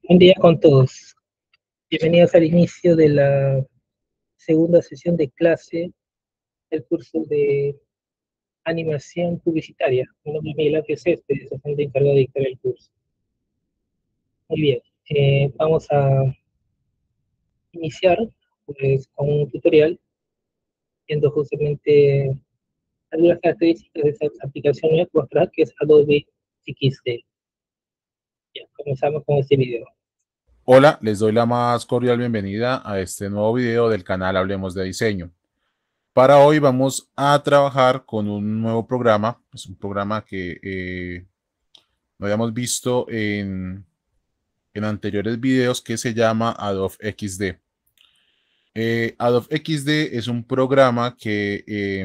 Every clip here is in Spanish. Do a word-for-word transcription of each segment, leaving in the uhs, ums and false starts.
Buen día con todos. Bienvenidos al inicio de la segunda sesión de clase del curso de animación publicitaria. Mi nombre es Miguel Ángel Céspedes, soy docente encargado de dictar el curso. Muy bien, eh, vamos a iniciar pues, con un tutorial viendo justamente algunas características de esta aplicación web nuestra que es Adobe X D. Ya, comenzamos con este video. Hola, les doy la más cordial bienvenida a este nuevo video del canal Hablemos de Diseño. Para hoy vamos a trabajar con un nuevo programa, es un programa que eh, no habíamos visto en, en anteriores videos que se llama Adobe X D. Eh, Adobe X D es un programa que eh,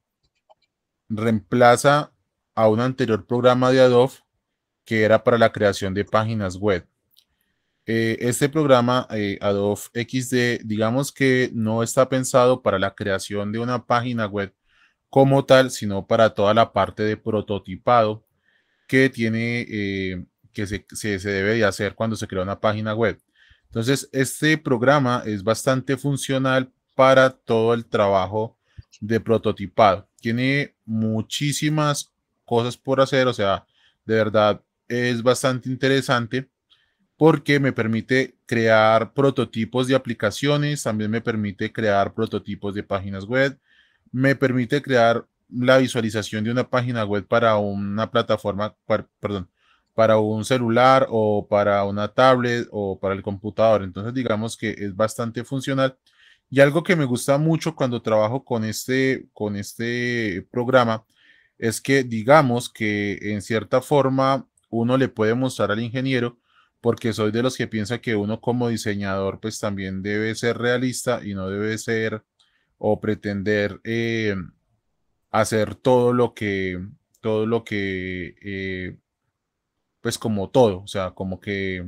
reemplaza a un anterior programa de Adobe que era para la creación de páginas web. Eh, este programa eh, Adobe X D, digamos que no está pensado para la creación de una página web como tal, sino para toda la parte de prototipado que tiene, eh, que se, se, se debe de hacer cuando se crea una página web. Entonces, este programa es bastante funcional para todo el trabajo de prototipado. Tiene muchísimas cosas por hacer, o sea, de verdad es bastante interesante porque me permite crear prototipos de aplicaciones, también me permite crear prototipos de páginas web, me permite crear la visualización de una página web para una plataforma, para, perdón, para un celular o para una tablet o para el computador. Entonces, digamos que es bastante funcional. Y algo que me gusta mucho cuando trabajo con este, con este programa es que digamos que en cierta forma uno le puede mostrar al ingeniero, porque soy de los que piensa que uno como diseñador pues también debe ser realista y no debe ser o pretender eh, hacer todo lo que, todo lo que, eh, pues como todo, o sea, como que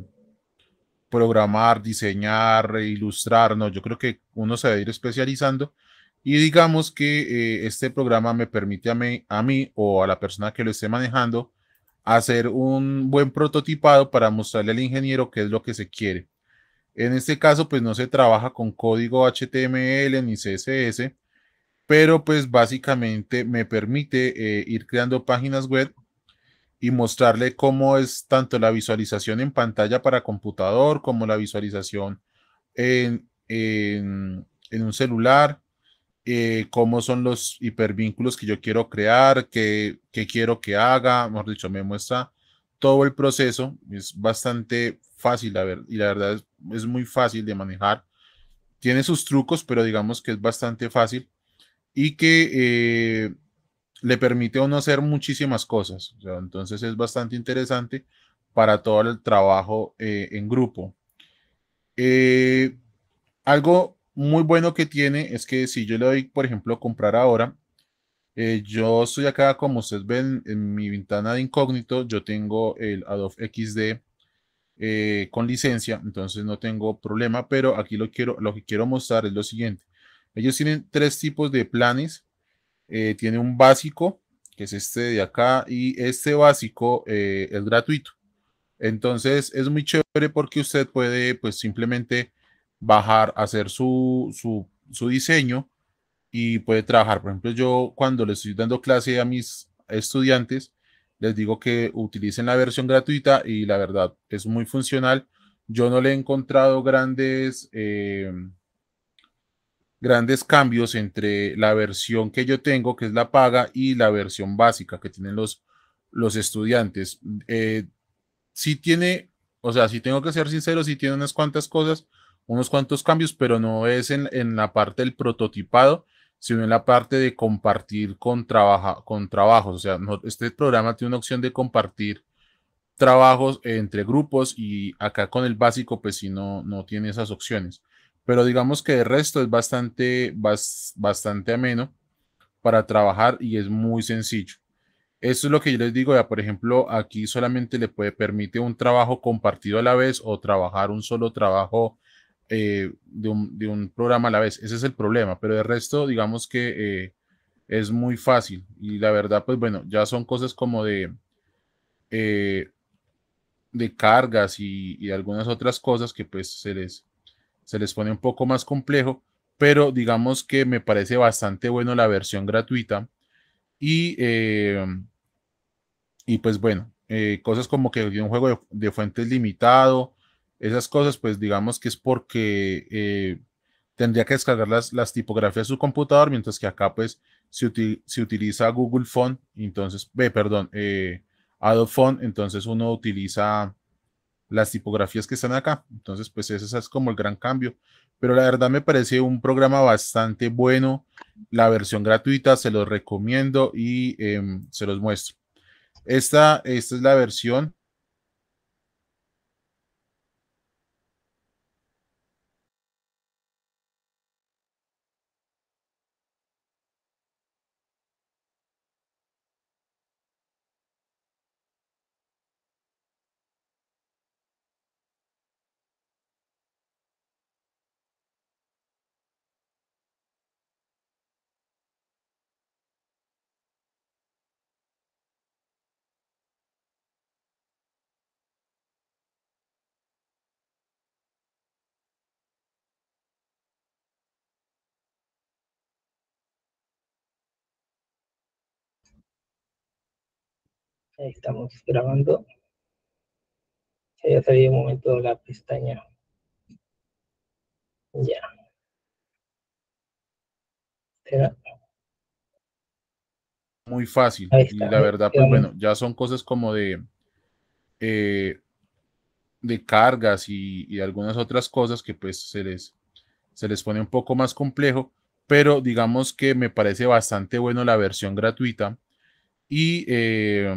programar, diseñar, ilustrar, no, yo creo que uno se debe ir especializando y digamos que eh, este programa me permite a mí, a mí o a la persona que lo esté manejando hacer un buen prototipado para mostrarle al ingeniero qué es lo que se quiere. En este caso, pues no se trabaja con código H T M L ni C S S, pero pues básicamente me permite eh, ir creando páginas web y mostrarle cómo es tanto la visualización en pantalla para computador como la visualización en, en, en un celular, eh, cómo son los hipervínculos que yo quiero crear, qué, qué quiero que haga, mejor dicho, me muestra todo el proceso. Es bastante fácil, a ver, y la verdad es, es muy fácil de manejar. Tiene sus trucos, pero digamos que es bastante fácil y que eh, le permite a uno hacer muchísimas cosas. O sea, entonces es bastante interesante para todo el trabajo eh, en grupo. Eh, Algo muy bueno que tiene es que si yo le doy, por ejemplo, comprar ahora, eh, yo estoy acá, como ustedes ven en mi ventana de incógnito, yo tengo el Adobe X D eh, con licencia, entonces no tengo problema, pero aquí lo, quiero, lo que quiero mostrar es lo siguiente. Ellos tienen tres tipos de planes. Eh, tiene un básico, que es este de acá, y este básico eh, es gratuito. Entonces es muy chévere porque usted puede pues simplemente bajar, hacer su, su, su diseño y puede trabajar. Por ejemplo, yo cuando le estoy dando clase a mis estudiantes, les digo que utilicen la versión gratuita y la verdad es muy funcional. Yo no le he encontrado grandes, eh, grandes cambios entre la versión que yo tengo, que es la paga, y la versión básica que tienen los, los estudiantes. Eh, sí tiene, o sea, sí tengo que ser sincero, sí tiene unas cuantas cosas, unos cuantos cambios, pero no es en, en la parte del prototipado, sino en la parte de compartir con, trabaja, con trabajos. O sea, no, este programa tiene una opción de compartir trabajos entre grupos y acá con el básico, pues sí, no, no tiene esas opciones. Pero digamos que el resto es bastante, bas, bastante ameno para trabajar y es muy sencillo. Esto es lo que yo les digo, ya por ejemplo, aquí solamente le puede permite un trabajo compartido a la vez o trabajar un solo trabajo eh, de, un, de, un, programa a la vez. Ese es el problema, pero el resto, digamos que eh, es muy fácil y la verdad, pues bueno, ya son cosas como de, eh, de cargas y, y algunas otras cosas que pues se les, se les pone un poco más complejo, pero digamos que me parece bastante bueno la versión gratuita y, eh, y pues bueno, eh, cosas como que un juego de, de fuentes limitado, esas cosas pues digamos que es porque eh, tendría que descargar las, las tipografías de su computador, mientras que acá pues se, uti se utiliza Google Font, entonces, ve, perdón, eh, Adobe Font, entonces uno utiliza las tipografías que están acá. Entonces, pues ese es como el gran cambio. Pero la verdad me parece un programa bastante bueno. La versión gratuita se los recomiendo y eh, se los muestro. Esta, esta es la versión. Ahí estamos grabando. Ya salió un momento la pestaña. Ya. Espera. Muy fácil. Ahí Y está. la verdad, pues Quedamos. bueno, ya son cosas como de, eh, de cargas y, y algunas otras cosas que pues se les, se les pone un poco más complejo. Pero digamos que me parece bastante bueno la versión gratuita. Y eh,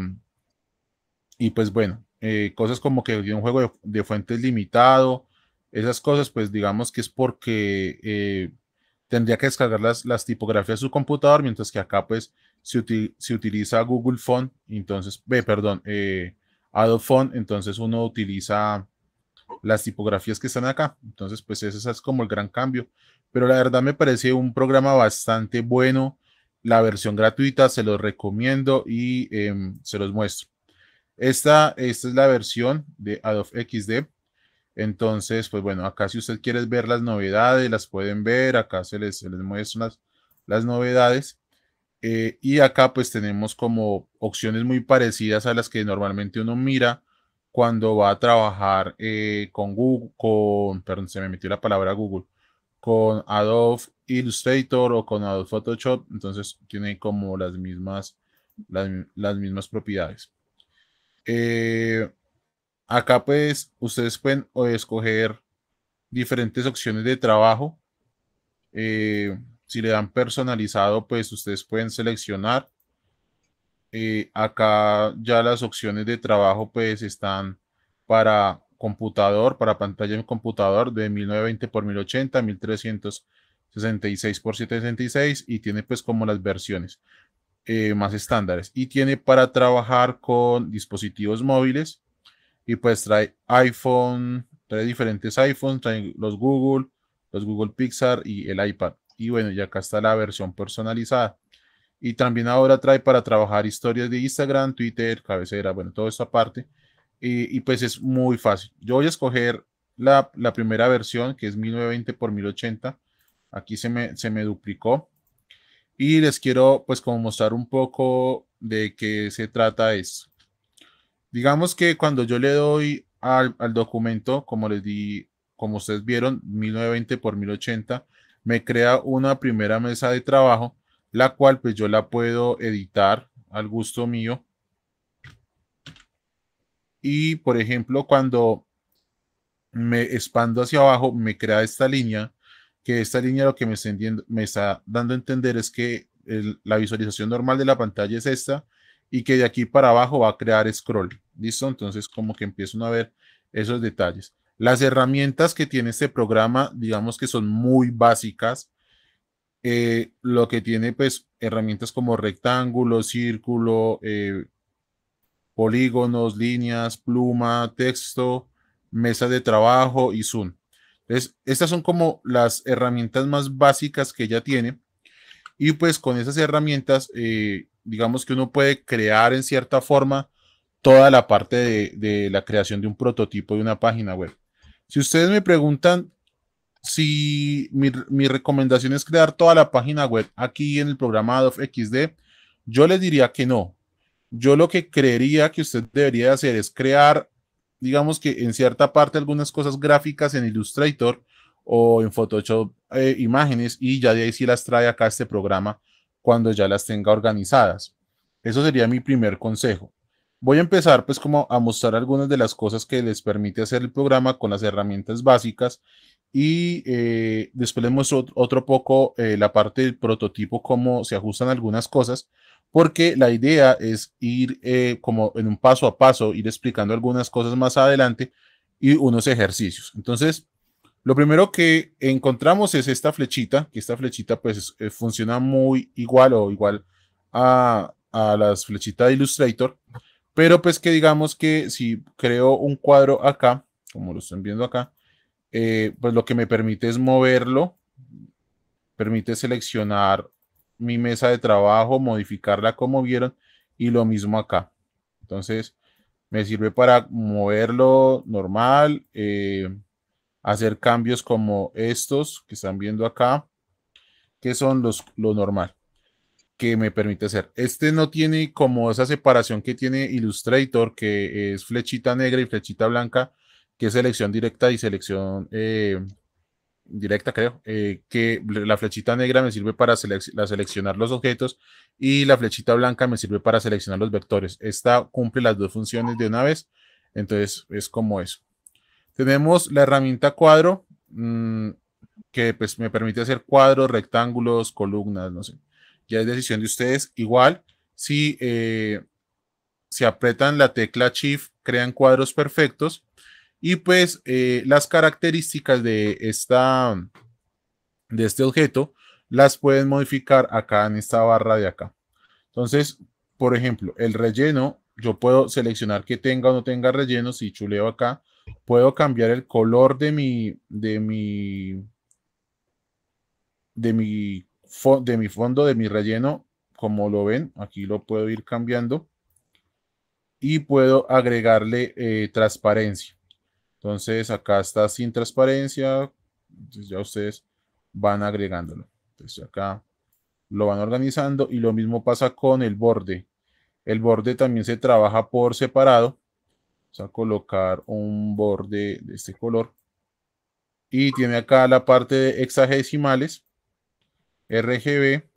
Y pues bueno, eh, cosas como que un juego de, de fuentes limitado, esas cosas, pues digamos que es porque eh, tendría que descargar las, las tipografías de su computador, mientras que acá pues se, uti se utiliza Google Font, entonces, ve, perdón, eh, Adobe Font, entonces uno utiliza las tipografías que están acá. Entonces, pues ese es como el gran cambio. Pero la verdad me parece un programa bastante bueno. La versión gratuita se los recomiendo y eh, se los muestro. Esta, esta es la versión de Adobe X D. Entonces, pues bueno, acá si usted quiere ver las novedades, las pueden ver. Acá se les, se les muestran las, las novedades. Eh, y acá pues tenemos como opciones muy parecidas a las que normalmente uno mira cuando va a trabajar eh, con Google, con, perdón, se me metió la palabra Google, con Adobe Illustrator o con Adobe Photoshop. Entonces tiene como las mismas, las, las mismas propiedades. Eh, Acá pues ustedes pueden o, escoger diferentes opciones de trabajo. Eh, si le dan personalizado, pues ustedes pueden seleccionar. Eh, acá ya las opciones de trabajo pues están para computador, para pantalla en computador de mil novecientos veinte por mil ochenta, mil trescientos sesenta y seis por setecientos sesenta y seis y tiene pues como las versiones eh, más estándares. Y tiene para trabajar con dispositivos móviles y pues trae iPhone, trae diferentes iPhones, trae los Google, los Google Pixar y el iPad. Y bueno, ya acá está la versión personalizada. Y también ahora trae para trabajar historias de Instagram, Twitter, cabecera, bueno, todo esto aparte. Y, y pues es muy fácil. Yo voy a escoger la, la primera versión, que es mil novecientos veinte por mil ochenta. Aquí se me, se me duplicó. Y les quiero pues como mostrar un poco de qué se trata esto. Digamos que cuando yo le doy al, al documento, como les di, como ustedes vieron, mil novecientos veinte por mil ochenta, me crea una primera mesa de trabajo, la cual pues yo la puedo editar al gusto mío. Y por ejemplo, cuando me expando hacia abajo, me crea esta línea, que esta línea lo que me está, me está dando a entender es que el, la visualización normal de la pantalla es esta y que de aquí para abajo va a crear scroll. ¿Listo? Entonces como que empiezan a ver esos detalles. Las herramientas que tiene este programa, digamos que son muy básicas. Eh, lo que tiene pues herramientas como rectángulo, círculo, eh, polígonos, líneas, pluma, texto, mesa de trabajo y Zoom. Entonces, estas son como las herramientas más básicas que ella tiene. Y pues con esas herramientas, eh, digamos que uno puede crear en cierta forma toda la parte de, de la creación de un prototipo de una página web. Si ustedes me preguntan si mi, mi recomendación es crear toda la página web aquí en el programa Adobe X D, yo les diría que no. Yo lo que creería que usted debería hacer es crear, digamos que en cierta parte, algunas cosas gráficas en Illustrator o en Photoshop, eh, imágenes, y ya de ahí sí las trae acá a este programa cuando ya las tenga organizadas. Eso sería mi primer consejo. Voy a empezar pues como a mostrar algunas de las cosas que les permite hacer el programa con las herramientas básicas, y eh, después les muestro otro poco eh, la parte del prototipo, cómo se ajustan algunas cosas, porque la idea es ir eh, como en un paso a paso, ir explicando algunas cosas más adelante y unos ejercicios. Entonces, lo primero que encontramos es esta flechita, que esta flechita pues eh, funciona muy igual o igual a, a las flechitas de Illustrator, pero pues que digamos que si creo un cuadro acá, como lo están viendo acá, eh, pues lo que me permite es moverlo, permite seleccionar mi mesa de trabajo, modificarla como vieron, y lo mismo acá. Entonces, me sirve para moverlo normal, eh, hacer cambios como estos que están viendo acá, que son los, lo normal que me permite hacer. Este no tiene como esa separación que tiene Illustrator, que es flechita negra y flechita blanca, que es selección directa y selección eh, directa, creo, eh, que la flechita negra me sirve para selec la seleccionar los objetos y la flechita blanca me sirve para seleccionar los vectores. Esta cumple las dos funciones de una vez, entonces es como eso. Tenemos la herramienta cuadro, mmm, que pues me permite hacer cuadros, rectángulos, columnas, no sé. Ya es decisión de ustedes. Igual, si, eh, si apretan la tecla Shift, crean cuadros perfectos. Y pues eh, las características de, esta, de este objeto las pueden modificar acá en esta barra de acá. Entonces, por ejemplo, el relleno, yo puedo seleccionar que tenga o no tenga relleno. Si chuleo acá, puedo cambiar el color de mi, de mi, de mi, de mi fondo, de mi relleno, como lo ven, aquí lo puedo ir cambiando y puedo agregarle eh, transparencia. Entonces acá está sin transparencia, entonces ya ustedes van agregándolo. Entonces acá lo van organizando, y lo mismo pasa con el borde. El borde también se trabaja por separado. Vamos a colocar un borde de este color y tiene acá la parte de hexadesimales, R G B,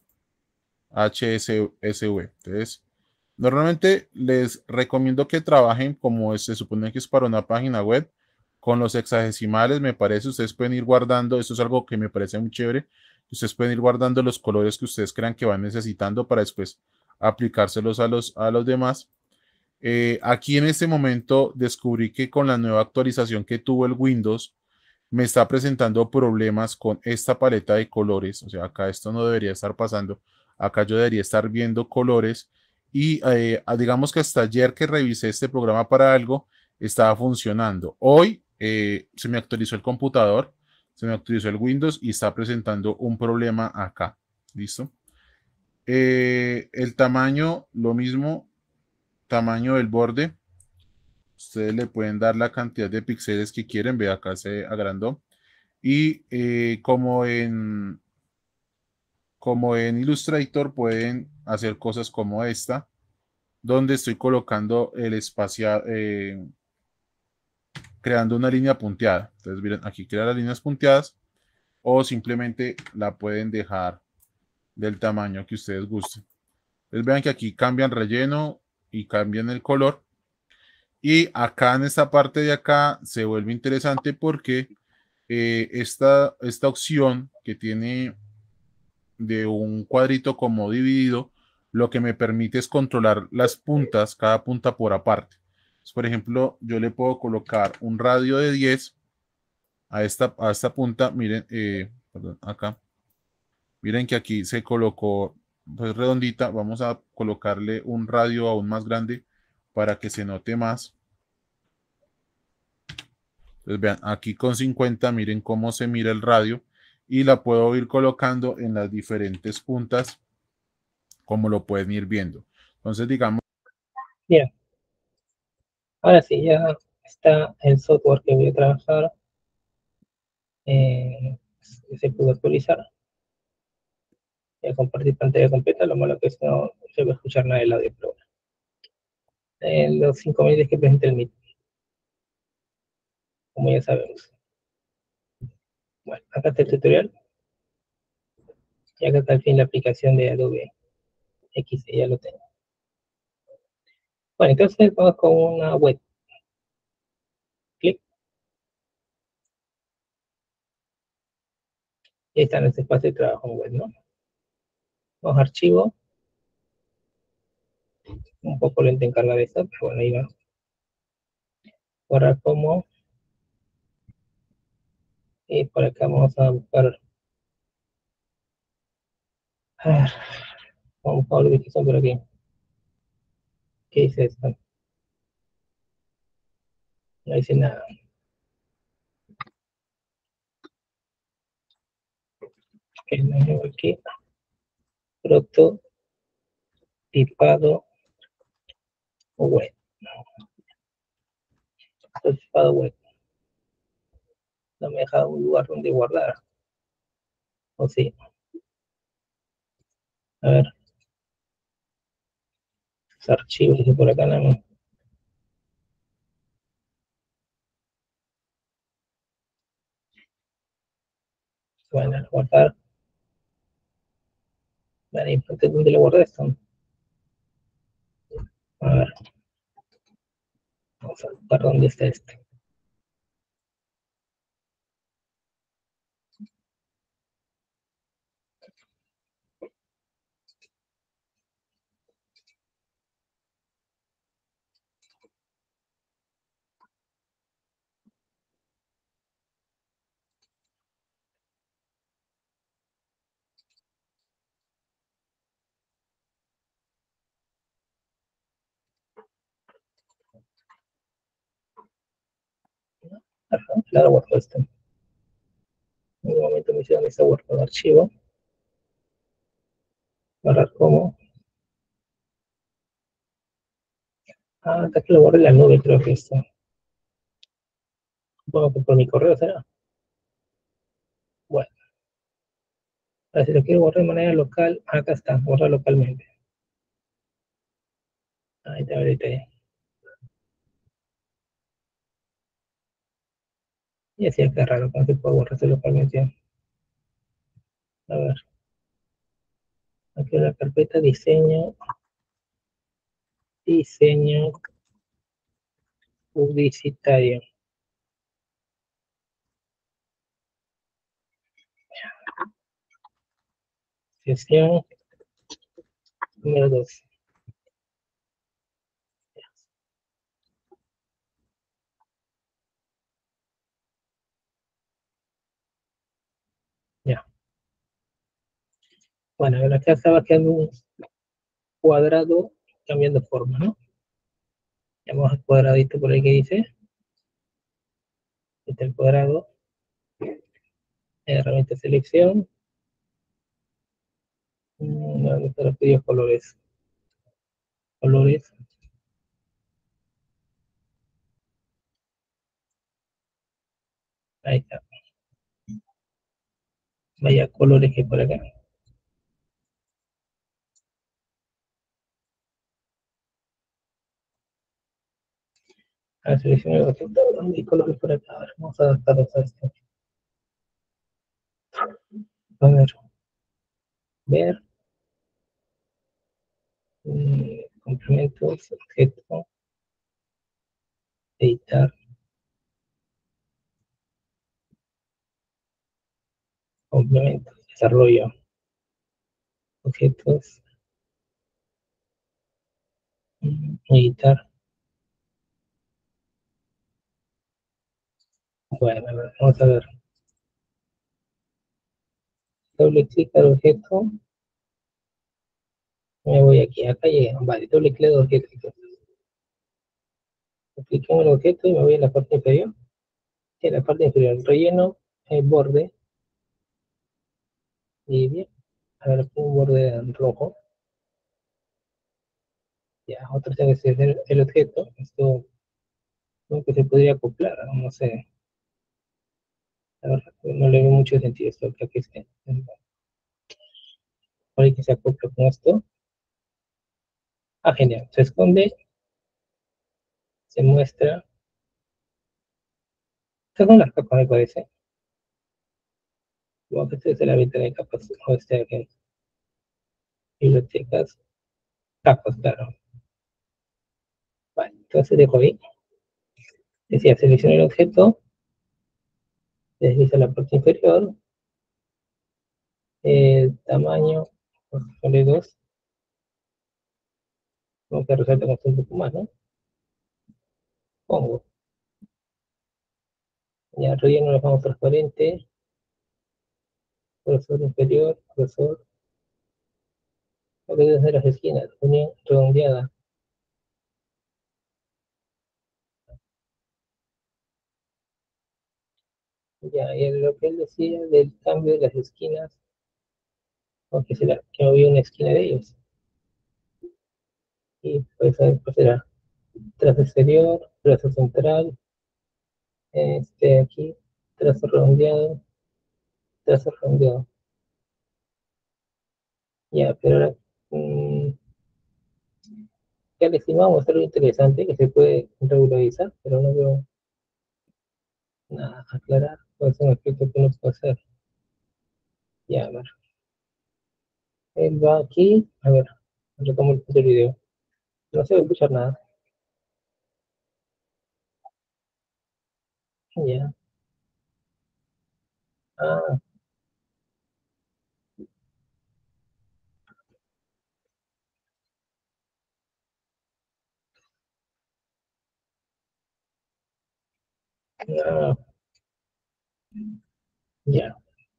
H S V. Entonces, normalmente les recomiendo que trabajen como se supone que es para una página web, con los hexadesimales. Me parece, ustedes pueden ir guardando, esto es algo que me parece muy chévere, ustedes pueden ir guardando los colores que ustedes crean que van necesitando para después aplicárselos a los, a los demás. Eh, aquí en este momento descubrí que con la nueva actualización que tuvo el Windows, me está presentando problemas con esta paleta de colores. O sea, acá esto no debería estar pasando. Acá yo debería estar viendo colores, y eh, digamos que hasta ayer que revisé este programa para algo, estaba funcionando. Hoy eh, se me actualizó el computador, se me actualizó el Windows y está presentando un problema acá. ¿Listo? Eh, el tamaño, lo mismo, tamaño del borde. Ustedes le pueden dar la cantidad de píxeles que quieren. Ve, acá se agrandó. Y eh, como en como en Illustrator pueden hacer cosas como esta, donde estoy colocando el espacial, eh, creando una línea punteada. Entonces, miren, aquí crea las líneas punteadas, o simplemente la pueden dejar del tamaño que ustedes gusten. Entonces, vean que aquí cambian relleno y cambian el color. Y acá en esta parte de acá se vuelve interesante porque eh, esta, esta opción que tiene de un cuadrito como dividido, lo que me permite es controlar las puntas, cada punta por aparte. Entonces, por ejemplo, yo le puedo colocar un radio de diez a esta, a esta punta. Miren, eh, perdón, acá. Miren que aquí se colocó pues redondita. Vamos a colocarle un radio aún más grande para que se note más. Entonces vean, aquí con cincuenta, miren cómo se mira el radio, y la puedo ir colocando en las diferentes puntas, como lo pueden ir viendo. Entonces, digamos, Mira, Ahora sí, ya está el software que voy a trabajar. Eh, se pudo actualizar. Voy a compartir pantalla completa. Lo malo que es que no se va a escuchar nada del audio, pero bueno. En los cinco minutos que presenta el Meet, como ya sabemos. Bueno, acá está el tutorial. Y acá está al fin la aplicación de Adobe X, ya lo tengo. Bueno, entonces vamos con una web. Clic. Y está en este espacio de trabajo en web, ¿no? Vamos a archivo. Un poco lento en cargar esto, pero bueno, ahí va. Guardar como. Y por acá vamos a buscar. A ver, vamos a ver ubicación por aquí. ¿Qué dice esto? No dice nada. Que no llevo aquí. Prototipado web. Prototipado web. No me deja un lugar donde guardar. O sí. A ver. Los archivos, dice por acá nada más. Bueno, guardar. Vale, entonces, ¿dónde lo guardé esto? A ver. Vamos a buscar dónde está esto. Ajá, claro, guardo esto. En un momento me dice dónde está guardado el archivo. Guardar como. Ah, hasta que lo guardé en la nube, creo que esto. Supongo que por mi correo será. Bueno, ahora si lo quiero guardar de manera local, acá está, guardar localmente. Ahí está, ahorita ya. Y así es que raro, cuando se puede borrarse localmente. A ver, aquí en la carpeta diseño, diseño publicitario. Sesión número dos. Ya. Bueno, ahora acá estaba quedando un cuadrado cambiando forma, ¿no? Llamamos al cuadradito por ahí que dice. Este el cuadrado. Herramienta selección. ¿Dónde están los pedidos colores? Colores. Ahí está. Vaya colores que por acá. A ver, seleccionar los resultados. ¿Dónde hay colores por acá? A ver, vamos a adaptarlos a esto. A ver. Ver. Mm, complementos. Objeto. Editar. Complementos. Desarrollo. Objetos. Mm, editar. Bueno, a ver, vamos a ver. Doble clic al objeto. Me voy aquí. Acá llegué. Vale, doble clic al objeto. Clic en el objeto y me voy a la parte inferior. En la parte inferior, relleno el borde. Y bien. A ver, pongo un borde rojo. Ya, otro tiene que ser el objeto. Esto como que se podría acoplar, no sé. La verdad, no le veo mucho sentido esto, creo que esté. Ahora que se acopla con esto. Ah, genial. Se esconde, se muestra. Estas son las capas, me parece. Supongo que esta es la ventana de capas. O este aquí. Bibliotecas, capas, claro. Vale, entonces dejo ahí. Decía, selecciona el objeto, desliza la parte inferior, el tamaño, ponle dos, como que resalta con un poco más, ¿no? Pongo, ya relleno lo dejamos transparente, grosor inferior, grosor, lo que deben ser las esquinas, unión redondeada, ya, y lo que él decía del cambio de las esquinas, aunque será que no había una esquina de ellos, y pues, pues será trazo exterior, trazo central, este aquí, trazo redondeado, trazo redondeado. Ya, pero ahora, mmm, ya le estimamos algo interesante que se puede regularizar, pero no veo nada aclarar. Puede ser un aspecto que no puede hacer. Ya, a ver. Él va aquí, a ver, retomo el el video. No se va a escuchar nada. Ya. Ah, ah, ya.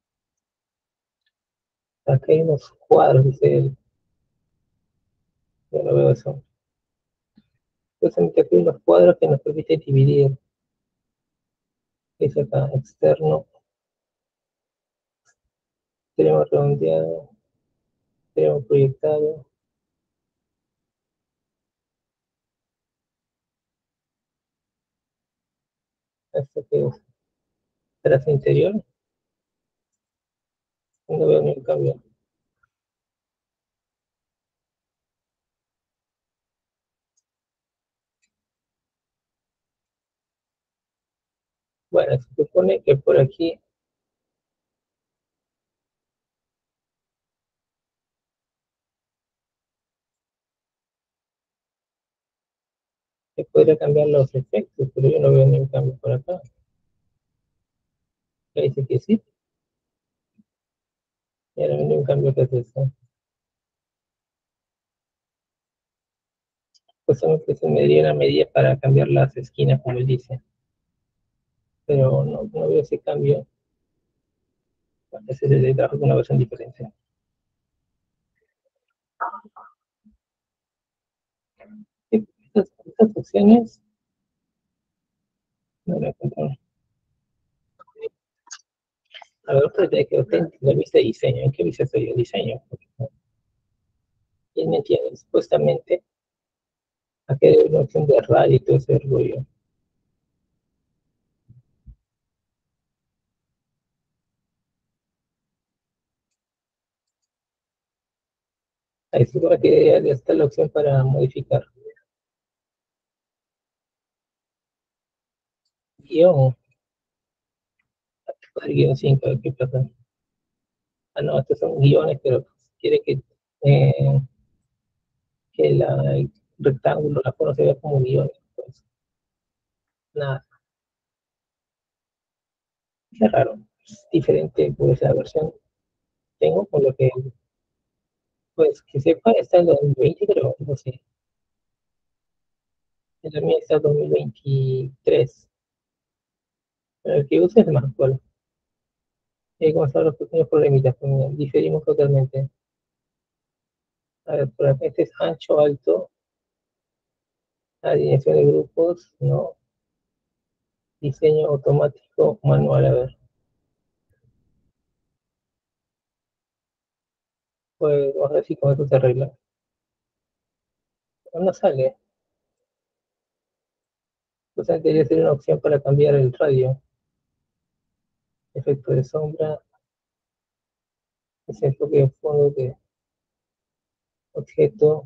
Acá hay unos cuadros, dice él. Yo no veo eso. Justamente aquí hay unos cuadros que nos permiten dividir. Dice acá, externo, tenemos redondeado, tenemos proyectado. Esto que es trazo interior. No veo ningún cambio. Bueno, se supone que por aquí se podría cambiar los efectos, pero yo no veo ningún cambio por acá. Ahí dice que sí, y ahora viene un cambio que es eso. Justamente se me dio una medida para cambiar las esquinas, como él dice, pero no, no veo ese cambio. Bueno, ese es el trabajo con una versión diferente. Estas, estas opciones, no la encuentro. A ver, otra vez que usted la vista de diseño. ¿En qué vista estoy yo? Diseño. ¿Quién me entiende? Supuestamente, aquí hay una opción de radio y todo ese rollo. Ahí seguro que ya está la opción para modificar. Guión, guión cinco, ¿qué pasa? Ah, no, estos son guiones, pero quiere que, eh, que la, el rectángulo, la forma se vea como guiones. Pues nada, es raro. Es diferente, pues la versión tengo, con lo que, pues que sepa, está en dos mil veinte, pero no sé. En la mía está en dos mil veintitrés. Pero el que uso es más actual. Y como están los pequeños problemitas, pues, diferimos totalmente. A ver, por acá este es ancho, alto, alineación de grupos, no, diseño automático, manual, a ver. Pues vamos a ver si con esto se arregla. No sale. Supuestamente debería ser una opción para cambiar el radio. Efecto de sombra. Ese enfoque de fondo de objeto.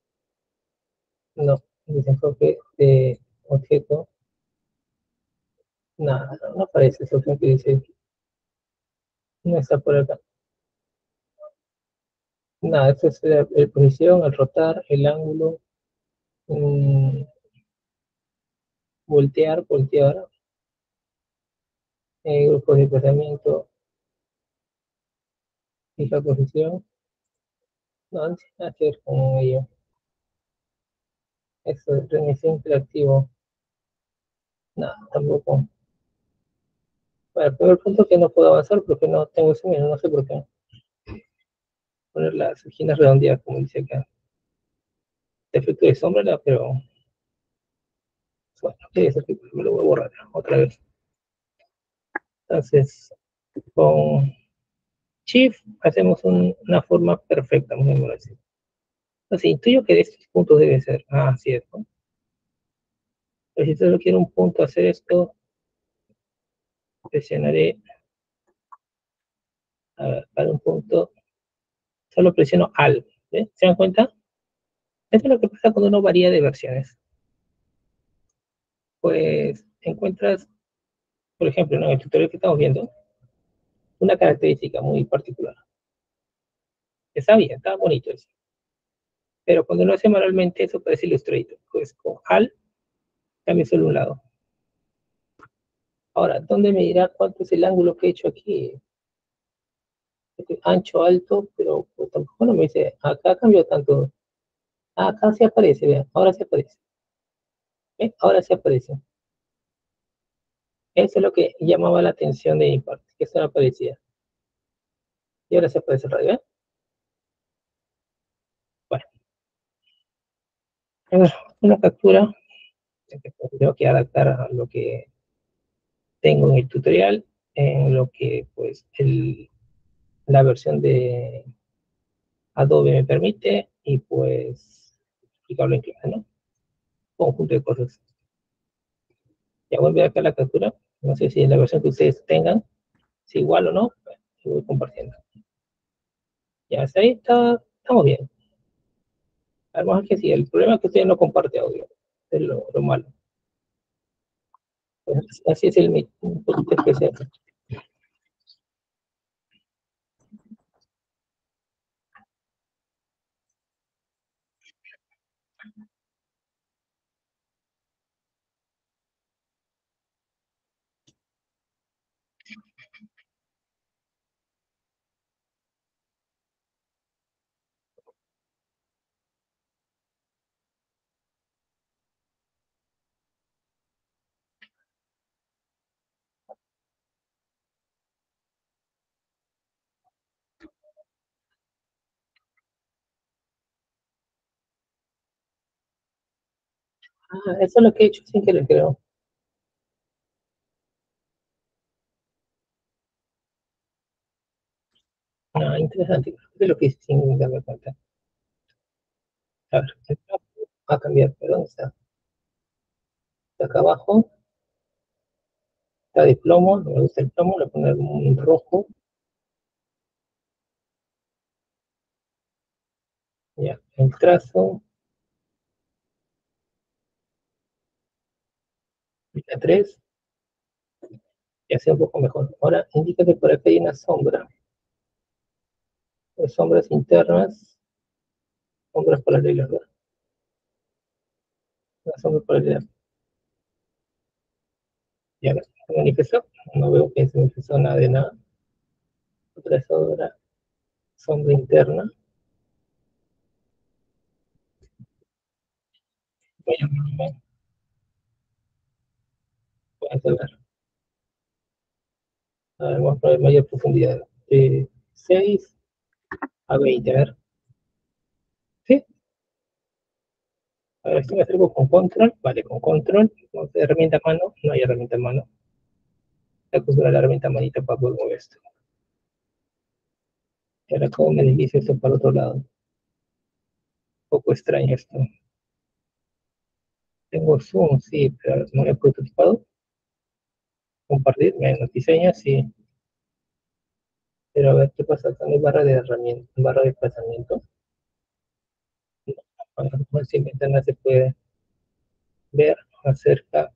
No, desenfoque de objeto. Nada, no, no aparece esa opción que dice. No está por acá. Nada, esto es la, la posición, el rotar, el ángulo, mmm, voltear, voltear, eh, grupos de desplazamiento, fija posición. No, no tiene nada que ver con ello. Eso es reinicio interactivo. Nada, tampoco. Bueno, el primer punto es que no puedo avanzar porque no tengo ese menú, no sé por qué. Poner las esquinas redondeadas, como dice acá. Efecto de sombra, no, pero bueno, ¿qué es eso? Me lo voy a borrar otra vez. Entonces, con Shift hacemos un, una forma perfecta, muy bien así. Entonces, intuyo que de estos puntos debe ser. Ah, cierto. Pero si solo quiero un punto hacer esto, presionaré a ver, para un punto, solo presiono Alt. ¿eh? ¿Se dan cuenta? Esto es lo que pasa cuando uno varía de versiones. Pues encuentras, por ejemplo, ¿no? En el tutorial que estamos viendo, una característica muy particular. Está bien, está bonito eso. Pero cuando lo hace manualmente, eso parece Illustrator. Pues con Alt, cambia solo un lado. Ahora, ¿dónde me dirá cuánto es el ángulo que he hecho aquí? Ancho, alto, pero pues, tampoco no me dice, acá cambió tanto. Ah, acá sí aparece, vean, ahora sí aparece. ¿Ven? Ahora sí aparece. Eso es lo que llamaba la atención de mi parte, que eso no aparecía. Y ahora sí aparece el radio, ¿eh? Bueno, una captura que tengo que adaptar a lo que tengo en el tutorial, en lo que pues el, la versión de Adobe me permite y pues explicarlo en clase, ¿no? Un conjunto de cosas. Ya voy a enviar acá la captura. No sé si es la versión que ustedes tengan, si igual o no, pues, lo voy compartiendo. Ya hasta ahí está, estamos bien. Además que sí, el problema es que usted no comparte audio, es lo, lo malo. Pues así es el Meet, un poquito especial. Ah, eso es lo que he hecho sin que le creo. Ah, interesante. Es lo que hice sin darme cuenta. A ver, va a cambiar, perdón, está, está acá abajo, está de plomo, no me gusta el plomo, le voy a poner un rojo. Ya, el trazo, la tres, ya sea un poco mejor. Ahora indica que por aquí hay una sombra. Las sombras internas, sombras paralelas, ¿verdad? Una sombra paralela. Ya se manifestó, no veo que se manifestó nada de nada. Otra sombra, sombra interna. Voy a ver, pueden ver. A ver, vamos a ver mayor profundidad. De seis a veinte, a ver. ¿Sí? A ver, si me acerco con control, vale, con control. Vamos a herramienta a mano, no hay herramienta a mano. Hay que usar la herramienta manita para poder mover esto. Y ahora, como me deslizo esto para el otro lado. Un poco extraño esto. Tengo Zoom, sí, pero no lo he prototipado. Compartir, menos diseño, sí. Pero a ver qué pasa con mi barra de herramientas, barra de desplazamiento. Cuando si en ventana se puede ver acerca,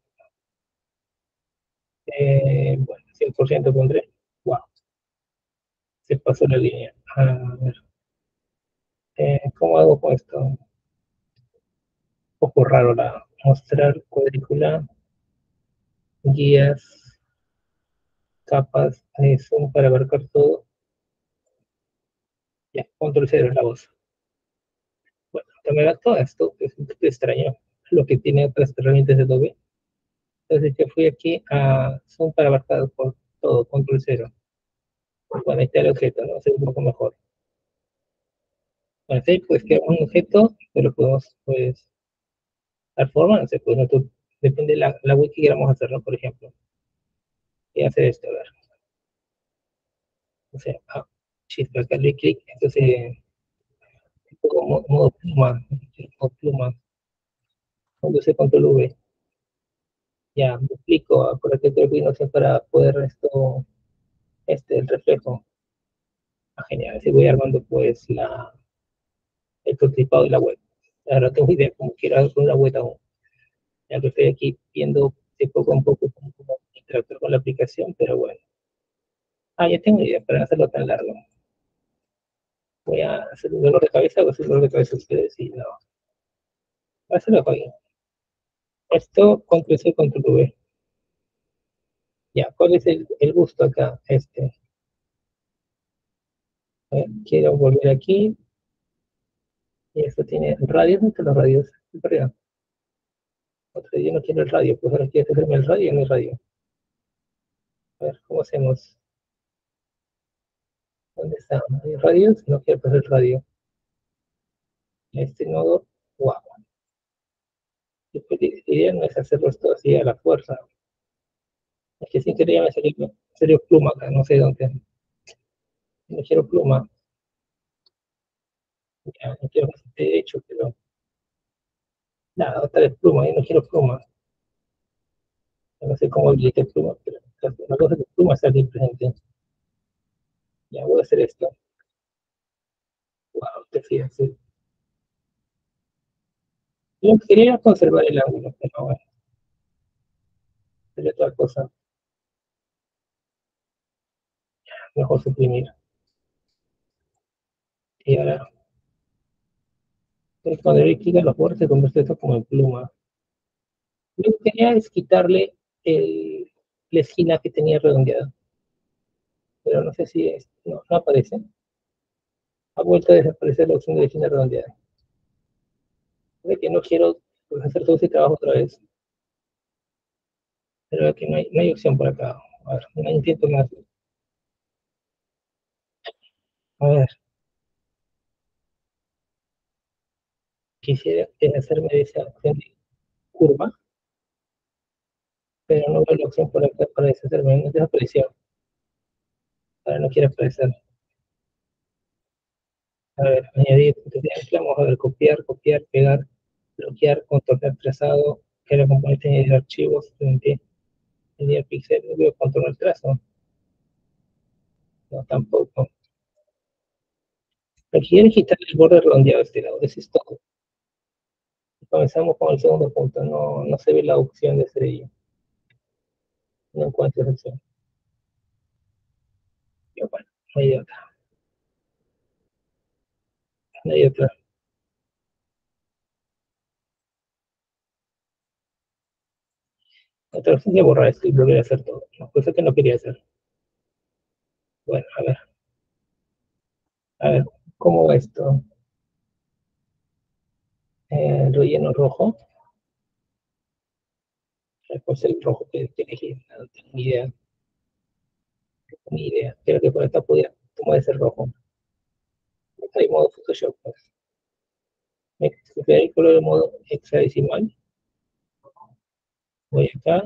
eh, bueno, cien por ciento pondré. Wow, se pasó la línea. A ver, eh, ¿cómo hago con esto? Un poco raro la mostrar cuadrícula, guías, capas, eh, zoom para abarcar todo. Ya, control cero es la voz. Bueno, también todo esto es un poco extraño, lo que tiene otras herramientas de Adobe. Entonces yo fui aquí a zoom para abarcar por todo, control cero. Bueno, ahí está el objeto, ¿no? Se ve un poco mejor. Bueno, sí, pues que un objeto, pero podemos, pues, dar forma, no sé, pues, nosotros, depende de la, la wiki que queramos hacer, ¿no? Por ejemplo, y hacer esto, a ver, o sea, ah, shift, acá le clic, entonces, como modo pluma, modo pluma, conduce control V, ya, duplico, acuérdate que tengo que para poder esto, este, el reflejo, ah, genial, así voy armando, pues, la, el prototipado de la web. Ahora no tengo idea cómo quiero hacer una web aún. Ya que estoy aquí viendo de poco a poco cómo, cómo interactuar con la aplicación, pero bueno. Ah, ya tengo idea, para no hacerlo tan largo. Voy a hacer un dolor de cabeza, voy a hacer un dolor de cabeza a ustedes y no. Voy a hacerlo con esto, control C, control V. Ya, ¿cuál es el, el gusto acá? Este. A ver, quiero volver aquí. Y esto tiene radios, ¿dónde están los radios? Perdón. Otro día no quiero el radio, pues ahora quiero hacerme el radio en el radio. A ver, ¿cómo hacemos? ¿Dónde está? ¿Hay radios? No quiero pasar el radio. Este nodo, wow. La idea no es hacerlo esto así a la fuerza. Es que sin querer ya me salió, salió pluma acá, no sé dónde. No quiero pluma. Ya, no quiero que esté derecho, pero nada, otra vez pluma, yo no quiero pluma. No sé cómo habilité pluma, pero la cosa de pluma está aquí presente. Ya voy a hacer esto. Wow, te fijas, sí. Yo quería conservar el ángulo, pero bueno, sería otra cosa. Mejor suprimir. Y ahora, cuando le clic a los bordes, se convierte esto como en pluma. Lo que quería es quitarle el, la esquina que tenía redondeada. Pero no sé si es, no, no aparece. Ha vuelto a desaparecer la opción de esquina redondeada. De que no quiero pues, hacer todo ese trabajo otra vez. Pero aquí no hay, no hay opción por acá. A ver, un intento más. A ver, quisiera hacerme de esa opción de curva, pero no veo la opción por acá para deshacerme. No desapareció. Ahora no quiere aparecer. A ver, añadir. Entonces, vamos a ver, copiar, copiar, pegar, bloquear, contornar trazado, crear componentes, añadir archivos, añadir pixel, no veo contornar trazo. No, tampoco. Aquí quiere quitar el borde redondeado de este lado, eso es todo. Comenzamos con el segundo punto, no, no se ve la opción de estrella. No encuentro esa opción. Pero bueno, no hay otra. No hay otra. Otra opción de borrar esto y volver a hacer todo. No, cosa que no quería hacer. Bueno, a ver. A ver, ¿cómo va esto? Eh, el relleno rojo. ¿Cuál es el rojo que, que elegí? No tengo ni idea. No tengo ni idea. Creo que por esta podía tomar ese rojo. Hay modo Photoshop. Pues. Me escogeré el color de modo hexadecimal. Voy acá.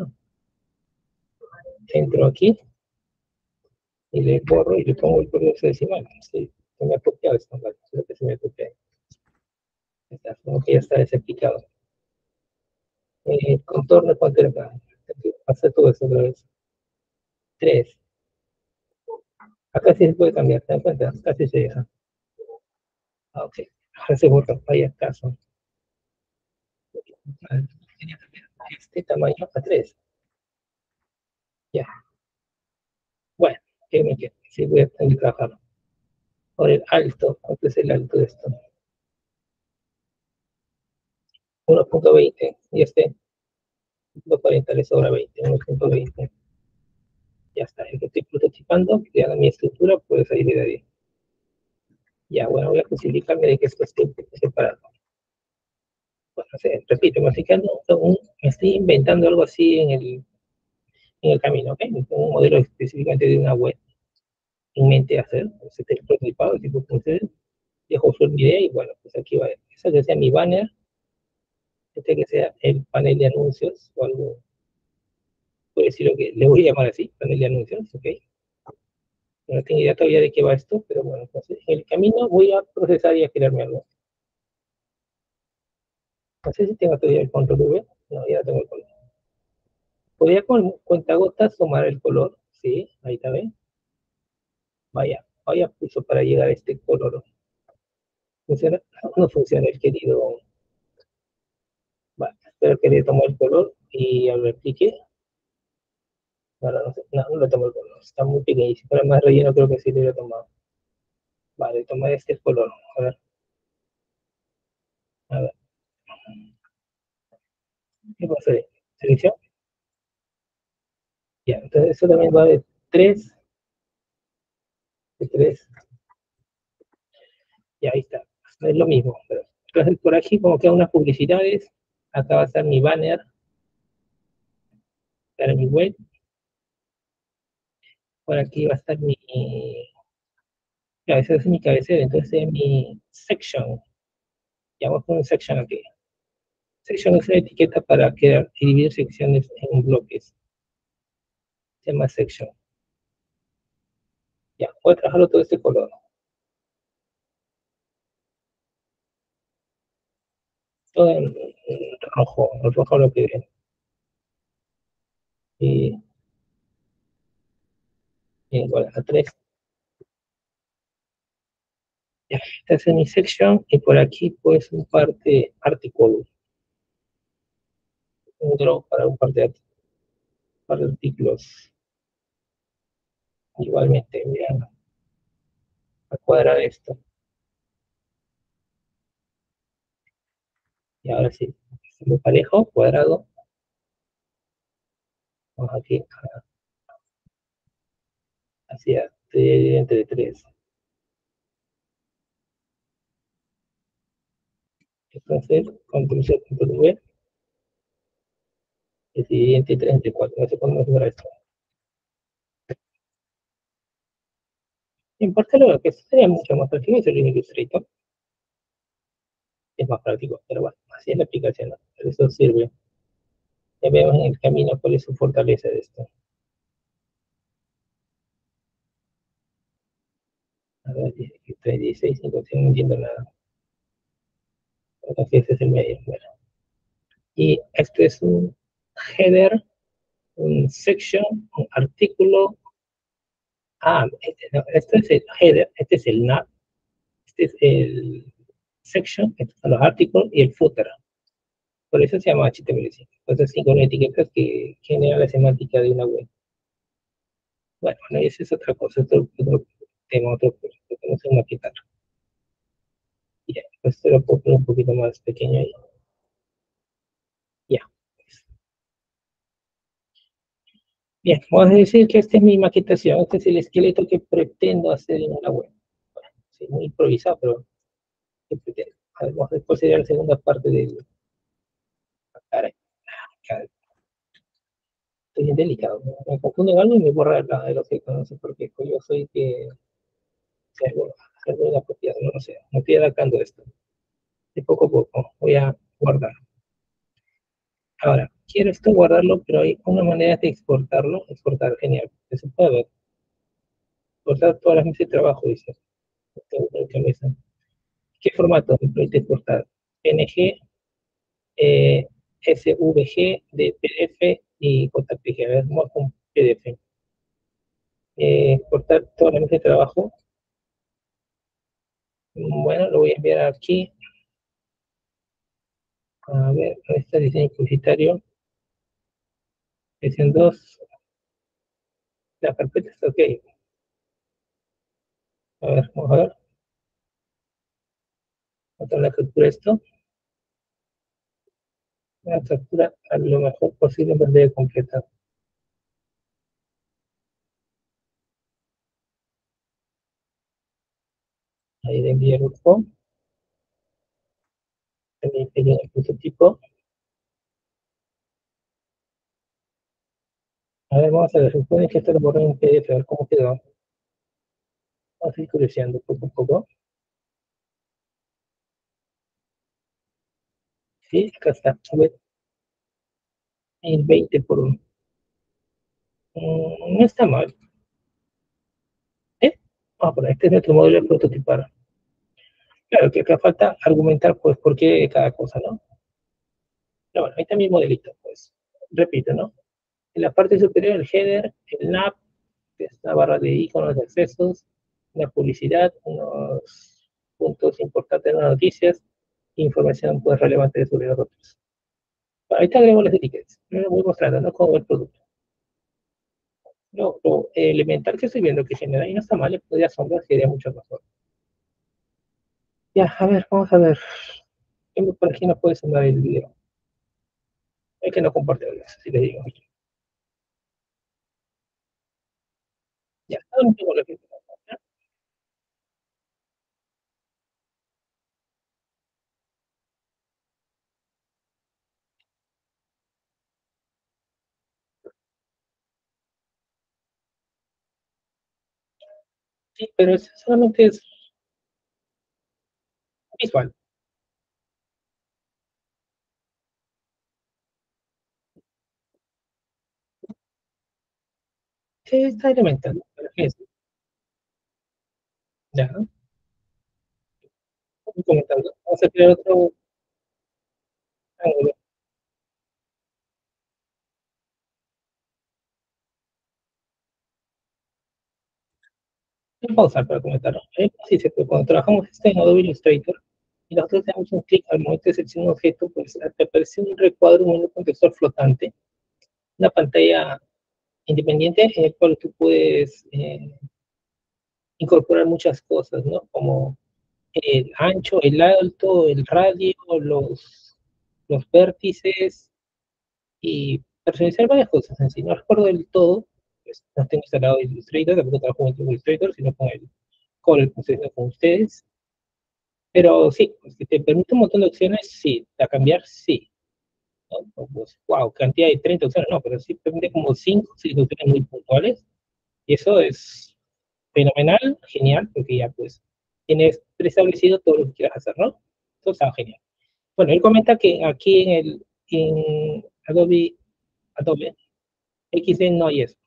Entro aquí. Y le borro y le pongo el código hexadecimal. Sí, se me ha copiado esto, ¿vale? Creo que se me ha copiado. Está, como que ya está desaplicado. Eh, contorno, cuánto acá. Hacer todo eso otra vez. tres. Acá sí se puede cambiar, ¿te das cuenta? Casi se deja. Ah, ok. Ahora se borra, vaya caso. Quería cambiar este tamaño a tres. Ya. Bueno, ¿qué me queda? Sí, voy a tener que trabajar. Por el alto, ¿cuánto es el alto de esto? uno punto veinte. Y este uno punto cuarenta le sobra veinte. uno punto veinte. Ya está. El que estoy prototipando, que haga mi estructura, puede salir de ahí. Ya, bueno, voy a justificarme de que esto esté separado. Bueno, o sea, repito, me estoy, quedando un- me estoy inventando algo así en el, en el camino, ¿ok? Un modelo específicamente de una web en mente hacer, pues este es el prototipado, tipo ustedes, dejo su idea y bueno, pues aquí va, esa que sea mi banner, este que sea el panel de anuncios o algo, puede decir lo que le voy a llamar así, panel de anuncios, ¿ok? No tengo idea todavía de qué va esto, pero bueno, entonces en el camino voy a procesar y a crearme algo. No sé si tengo todavía el control V, no, ya tengo el color. Podría con cuentagotas tomar el color, sí, ahí está bien. Vaya, vaya puso para llegar a este color. ¿Funciona? No funciona el querido. Vale, espero que le tomo el color y al ver clique. No, no, no, no, no le tomo el color, está muy pequeño. Si fuera más relleno, creo que sí le hubiera tomado. Vale, tomar este color. A ver, a ver, ¿qué pasa ahí? Selección. Ya, entonces eso también va de tres, de tres. Ya ahí está. Es lo mismo. Pero, entonces por aquí, como quedan unas publicidades, acá va a estar mi banner para mi web. Por aquí va a estar mi. Ya, esa es mi cabecera, entonces es mi section. Ya vamos a poner un section aquí. Section es una etiqueta para crear y dividir secciones en bloques. Se llama section. Ya, voy a trabajarlo todo este color. Todo en, en rojo, el rojo lo que viene. Y, y igual a tres. Ya, esta es mi section y por aquí pues un parte artículo. Un draw para un par de, par de artículos. Igualmente, mira, a cuadrar esto. Y ahora sí, muy parejo, cuadrado. Vamos aquí, hacia entre tres. Entonces, control C, control V, el siguiente tres entre cuatro. No sé cómo mejorar esto. En parte lo que sería mucho más práctico es el Illustrator. Es más práctico, pero bueno, así es la aplicación, ¿no? Pero eso sirve. Ya vemos en el camino cuál es su fortaleza de esto. A ver, tres, dieciséis, cinco, no entiendo nada. Entonces, ese es el medio. Bueno. Y esto es un header, un section, un artículo. Ah, este, no, esto es el header, este es el nav, este es el section, estos son los artículos y el footer. Por eso se llama H T M L cinco. Entonces, cinco etiquetas que generan la semántica de una web. Bueno, bueno, esa es otra cosa, otro, otro tema, otro proyecto que no sé maquetar. Ya, pues te lo puedo poner un poquito más pequeño ahí. Ya. Bien, vamos a decir que esta es mi maquetación, este es el esqueleto que pretendo hacer en una web. Bueno, sí, muy improvisado, pero que pretendo. A ver, vamos, después sería la segunda parte del. Caray, caray, estoy bien delicado, ¿no? Me confundo en algo y me borra la de los que no sé por qué. Pues yo soy que se algo, algo inapropiado, no, no sé, me estoy adaptando a esto. De poco a poco voy a guardar. Ahora, quiero esto guardarlo, pero hay una manera de exportarlo. Exportar, genial. Se puede ver. Exportar todas las mesas de trabajo, dice. ¿Qué formato me permite exportar? P N G, eh, S V G, de P D F y J P G. A ver, vamos con P D F. Eh, exportar toda la mesa de trabajo. Bueno, lo voy a enviar aquí. A ver, ¿dónde está el diseño publicitario? Sesión dos. La carpeta está ok. A ver, vamos a ver. Vamos a la captura esto. La captura a lo mejor posible en pantalla completa. Ahí le envié el grupo. También tenía el prototipo. A ver, vamos a ver. Supone que esto lo borré en P D F. A ver cómo quedó. Vamos a ir curioseando poco a poco. Sí, acá está. A ver, el veinte por uno. Mm, no está mal. ¿Eh? Ah, pero este es nuestro modelo de prototipar. Claro que acá falta argumentar, pues, por qué cada cosa, ¿no? Pero bueno, ahí está mi modelito, pues. Repito, ¿no? En la parte superior, el header, el nav, que es la barra de iconos de accesos, la publicidad, unos puntos importantes en las noticias, información, pues, relevante sobre los otros. Ahí te agrego las etiquetas. No lo voy mostrando, ¿no? Como el producto. Lo, lo elemental que estoy viendo que genera ahí no está mal, le podría sombras que sería mucho mejor. Ya, a ver, vamos a ver. Por aquí no puede sumar el video. Hay que no compartirlo, si le digo. Ya, no tengo lo que sí, pero eso solamente es visual. Sí, está elemental. Pero es, ya, ¿no? Estoy comentando. Vamos a crear otro ángulo. Voy a pausar para comentarlo. Eh, sí, se puede. Cuando trabajamos esto en Adobe Illustrator y nosotros damos un clic al momento de seleccionar un objeto, pues te aparece un recuadro, un contextor flotante, una pantalla independiente en el cual tú puedes eh, incorporar muchas cosas, ¿no? Como el ancho, el alto, el radio, los, los vértices y personalizar varias cosas en sí. No recuerdo del todo, pues no tengo instalado Illustrator, tampoco trabajo con Illustrator, sino con el Corel, pues, con ustedes. Pero sí, pues, que te permite un montón de opciones, sí. A cambiar, sí. ¿No? Pues, wow, cantidad de treinta opciones, no, pero sí permite como cinco, seis opciones muy puntuales. Y eso es fenomenal, genial, porque ya pues tienes preestablecido todo lo que quieras hacer, ¿no? Eso está genial. Bueno, él comenta que aquí en el en Adobe, Adobe X D no hay eso.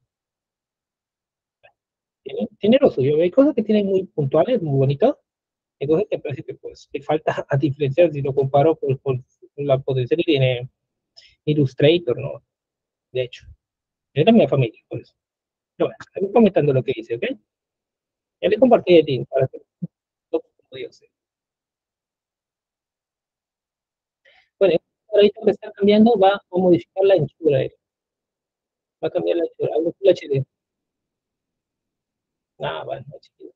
Tiene, tiene lo suyo. Hay cosas que tienen muy puntuales, muy bonitas. Hay cosas que parece que pues le falta a diferenciar si lo comparo con, con la potencia que tiene Illustrator, ¿no? De hecho, es de mi familia, por eso. Pero bueno, estoy comentando lo que dice, ¿ok? Ya le compartí el link para que lo pueda hacer. Bueno, ahorita que está cambiando va a modificar la anchura, eh, va a cambiar la anchura, algo Full H D. Ah, bueno, chiquito.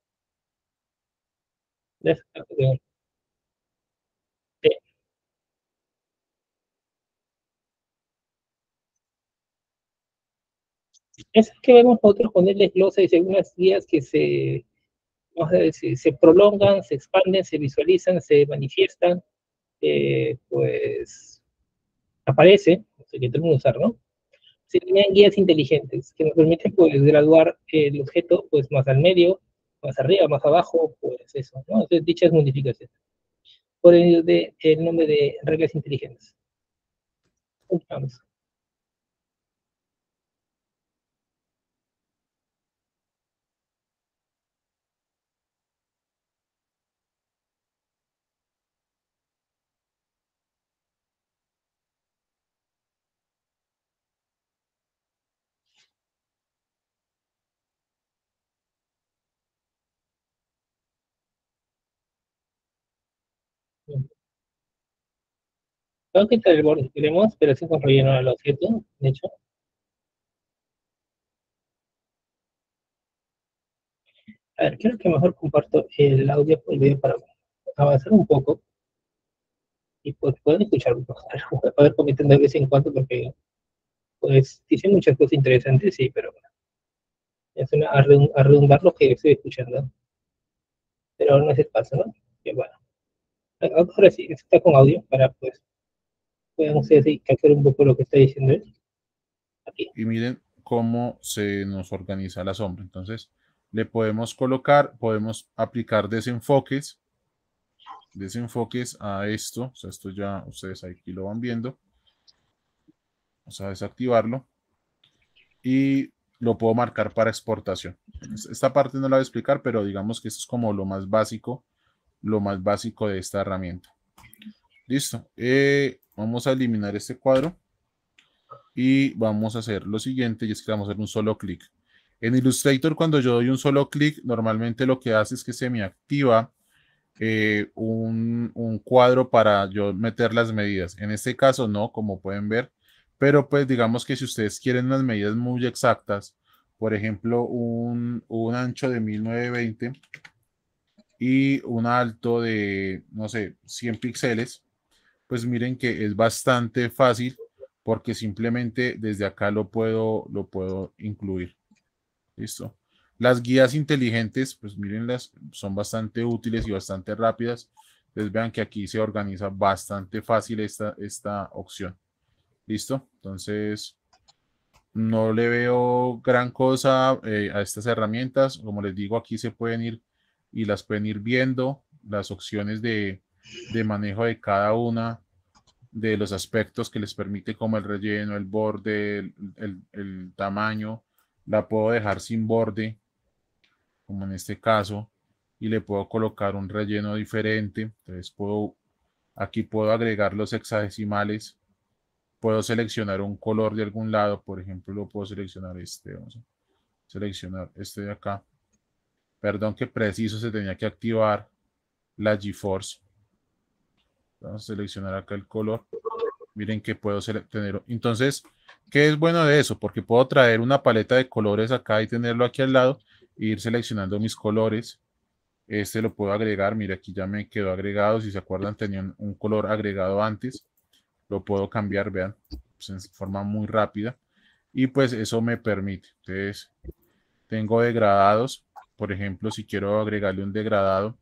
Es que vemos nosotros ponerles glosas y algunas guías que se, vamos a decir, se prolongan, se expanden, se visualizan, se manifiestan, eh, pues aparecen, no sé qué término usar, ¿no? Se crean guías inteligentes que nos permiten pues graduar el objeto pues más al medio, más arriba, más abajo, pues eso, ¿no? Entonces dichas modificaciones. Por ello de el nombre de reglas inteligentes. Vamos. Vamos a quitar el borde si queremos, pero sí con relleno a lo cierto, de hecho. A ver, creo que mejor comparto el audio por el video para avanzar un poco y pues pueden escuchar un poco. A ver, comentando de vez en cuando porque pues dicen muchas cosas interesantes, sí, pero bueno, es una, a redun- a redundar lo que estoy escuchando. Pero no es el caso, ¿no? Que bueno, ahora sí, está con audio para pues puedan ustedes ahí captar un poco lo que está diciendo él. Aquí. Y miren cómo se nos organiza la sombra. Entonces, le podemos colocar, podemos aplicar desenfoques, desenfoques a esto. O sea, esto ya ustedes aquí lo van viendo. Vamos a desactivarlo. Y lo puedo marcar para exportación. Esta parte no la voy a explicar, pero digamos que esto es como lo más básico, lo más básico de esta herramienta. Listo. Eh, vamos a eliminar este cuadro y vamos a hacer lo siguiente, y es que vamos a hacer un solo clic. En Illustrator, cuando yo doy un solo clic, normalmente lo que hace es que se me activa eh, un, un cuadro para yo meter las medidas. En este caso no, como pueden ver, pero pues digamos que si ustedes quieren unas medidas muy exactas, por ejemplo, un, un ancho de mil novecientos veinte y un alto de, no sé, cien píxeles, pues miren que es bastante fácil porque simplemente desde acá lo puedo, lo puedo incluir. Listo. Las guías inteligentes, pues mírenlas, son bastante útiles y bastante rápidas. Entonces vean que aquí se organiza bastante fácil esta, esta opción. Listo. Entonces no le veo gran cosa eh, a estas herramientas. Como les digo, aquí se pueden ir y las pueden ir viendo las opciones de, de manejo de cada una de los aspectos que les permite, como el relleno, el borde, el, el, el tamaño. La puedo dejar sin borde, como en este caso, y le puedo colocar un relleno diferente. Entonces puedo, aquí puedo agregar los hexadecimales, puedo seleccionar un color de algún lado, por ejemplo, lo puedo seleccionar este, vamos a seleccionar este de acá. Perdón que preciso se tenía que activar la GeForce. Vamos a seleccionar acá el color. Miren que puedo tener. Entonces, ¿qué es bueno de eso? Porque puedo traer una paleta de colores acá y tenerlo aquí al lado e ir seleccionando mis colores. Este lo puedo agregar. Mira, aquí ya me quedó agregado. Si se acuerdan, tenían un color agregado antes. Lo puedo cambiar, vean, pues en forma muy rápida. Y pues eso me permite. Entonces, tengo degradados. Por ejemplo, si quiero agregarle un degradado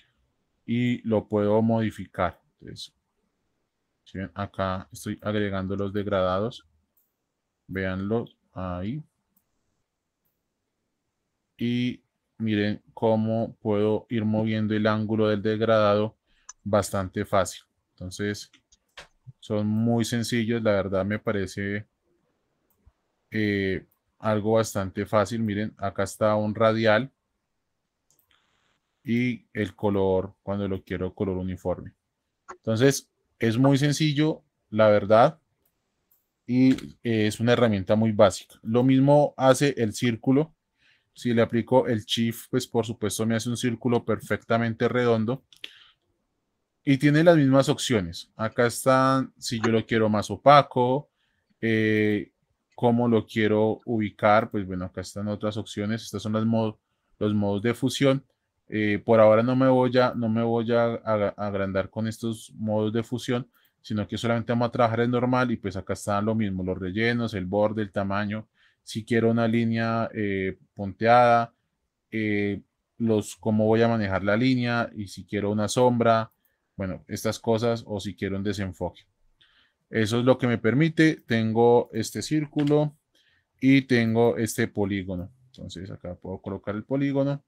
y lo puedo modificar. Entonces, ¿sí ven? Acá estoy agregando los degradados. Véanlo ahí. Y miren cómo puedo ir moviendo el ángulo del degradado bastante fácil. Entonces, son muy sencillos. La verdad me parece eh, algo bastante fácil. Miren, acá está un radial y el color cuando lo quiero color uniforme. Entonces, es muy sencillo, la verdad, y eh, es una herramienta muy básica. Lo mismo hace el círculo. Si le aplico el Shift, pues por supuesto me hace un círculo perfectamente redondo. Y tiene las mismas opciones. Acá están, si yo lo quiero más opaco, eh, cómo lo quiero ubicar, pues bueno, acá están otras opciones. Estos son los modos, los modos de fusión. Eh, por ahora no me voy a, no me voy a, a, a agrandar con estos modos de fusión, sino que solamente vamos a trabajar en normal y pues acá están lo mismo, los rellenos, el borde, el tamaño. Si quiero una línea eh, punteada, eh, los, cómo voy a manejar la línea y si quiero una sombra, bueno, estas cosas o si quiero un desenfoque. Eso es lo que me permite. Tengo este círculo y tengo este polígono. Entonces acá puedo colocar el polígono.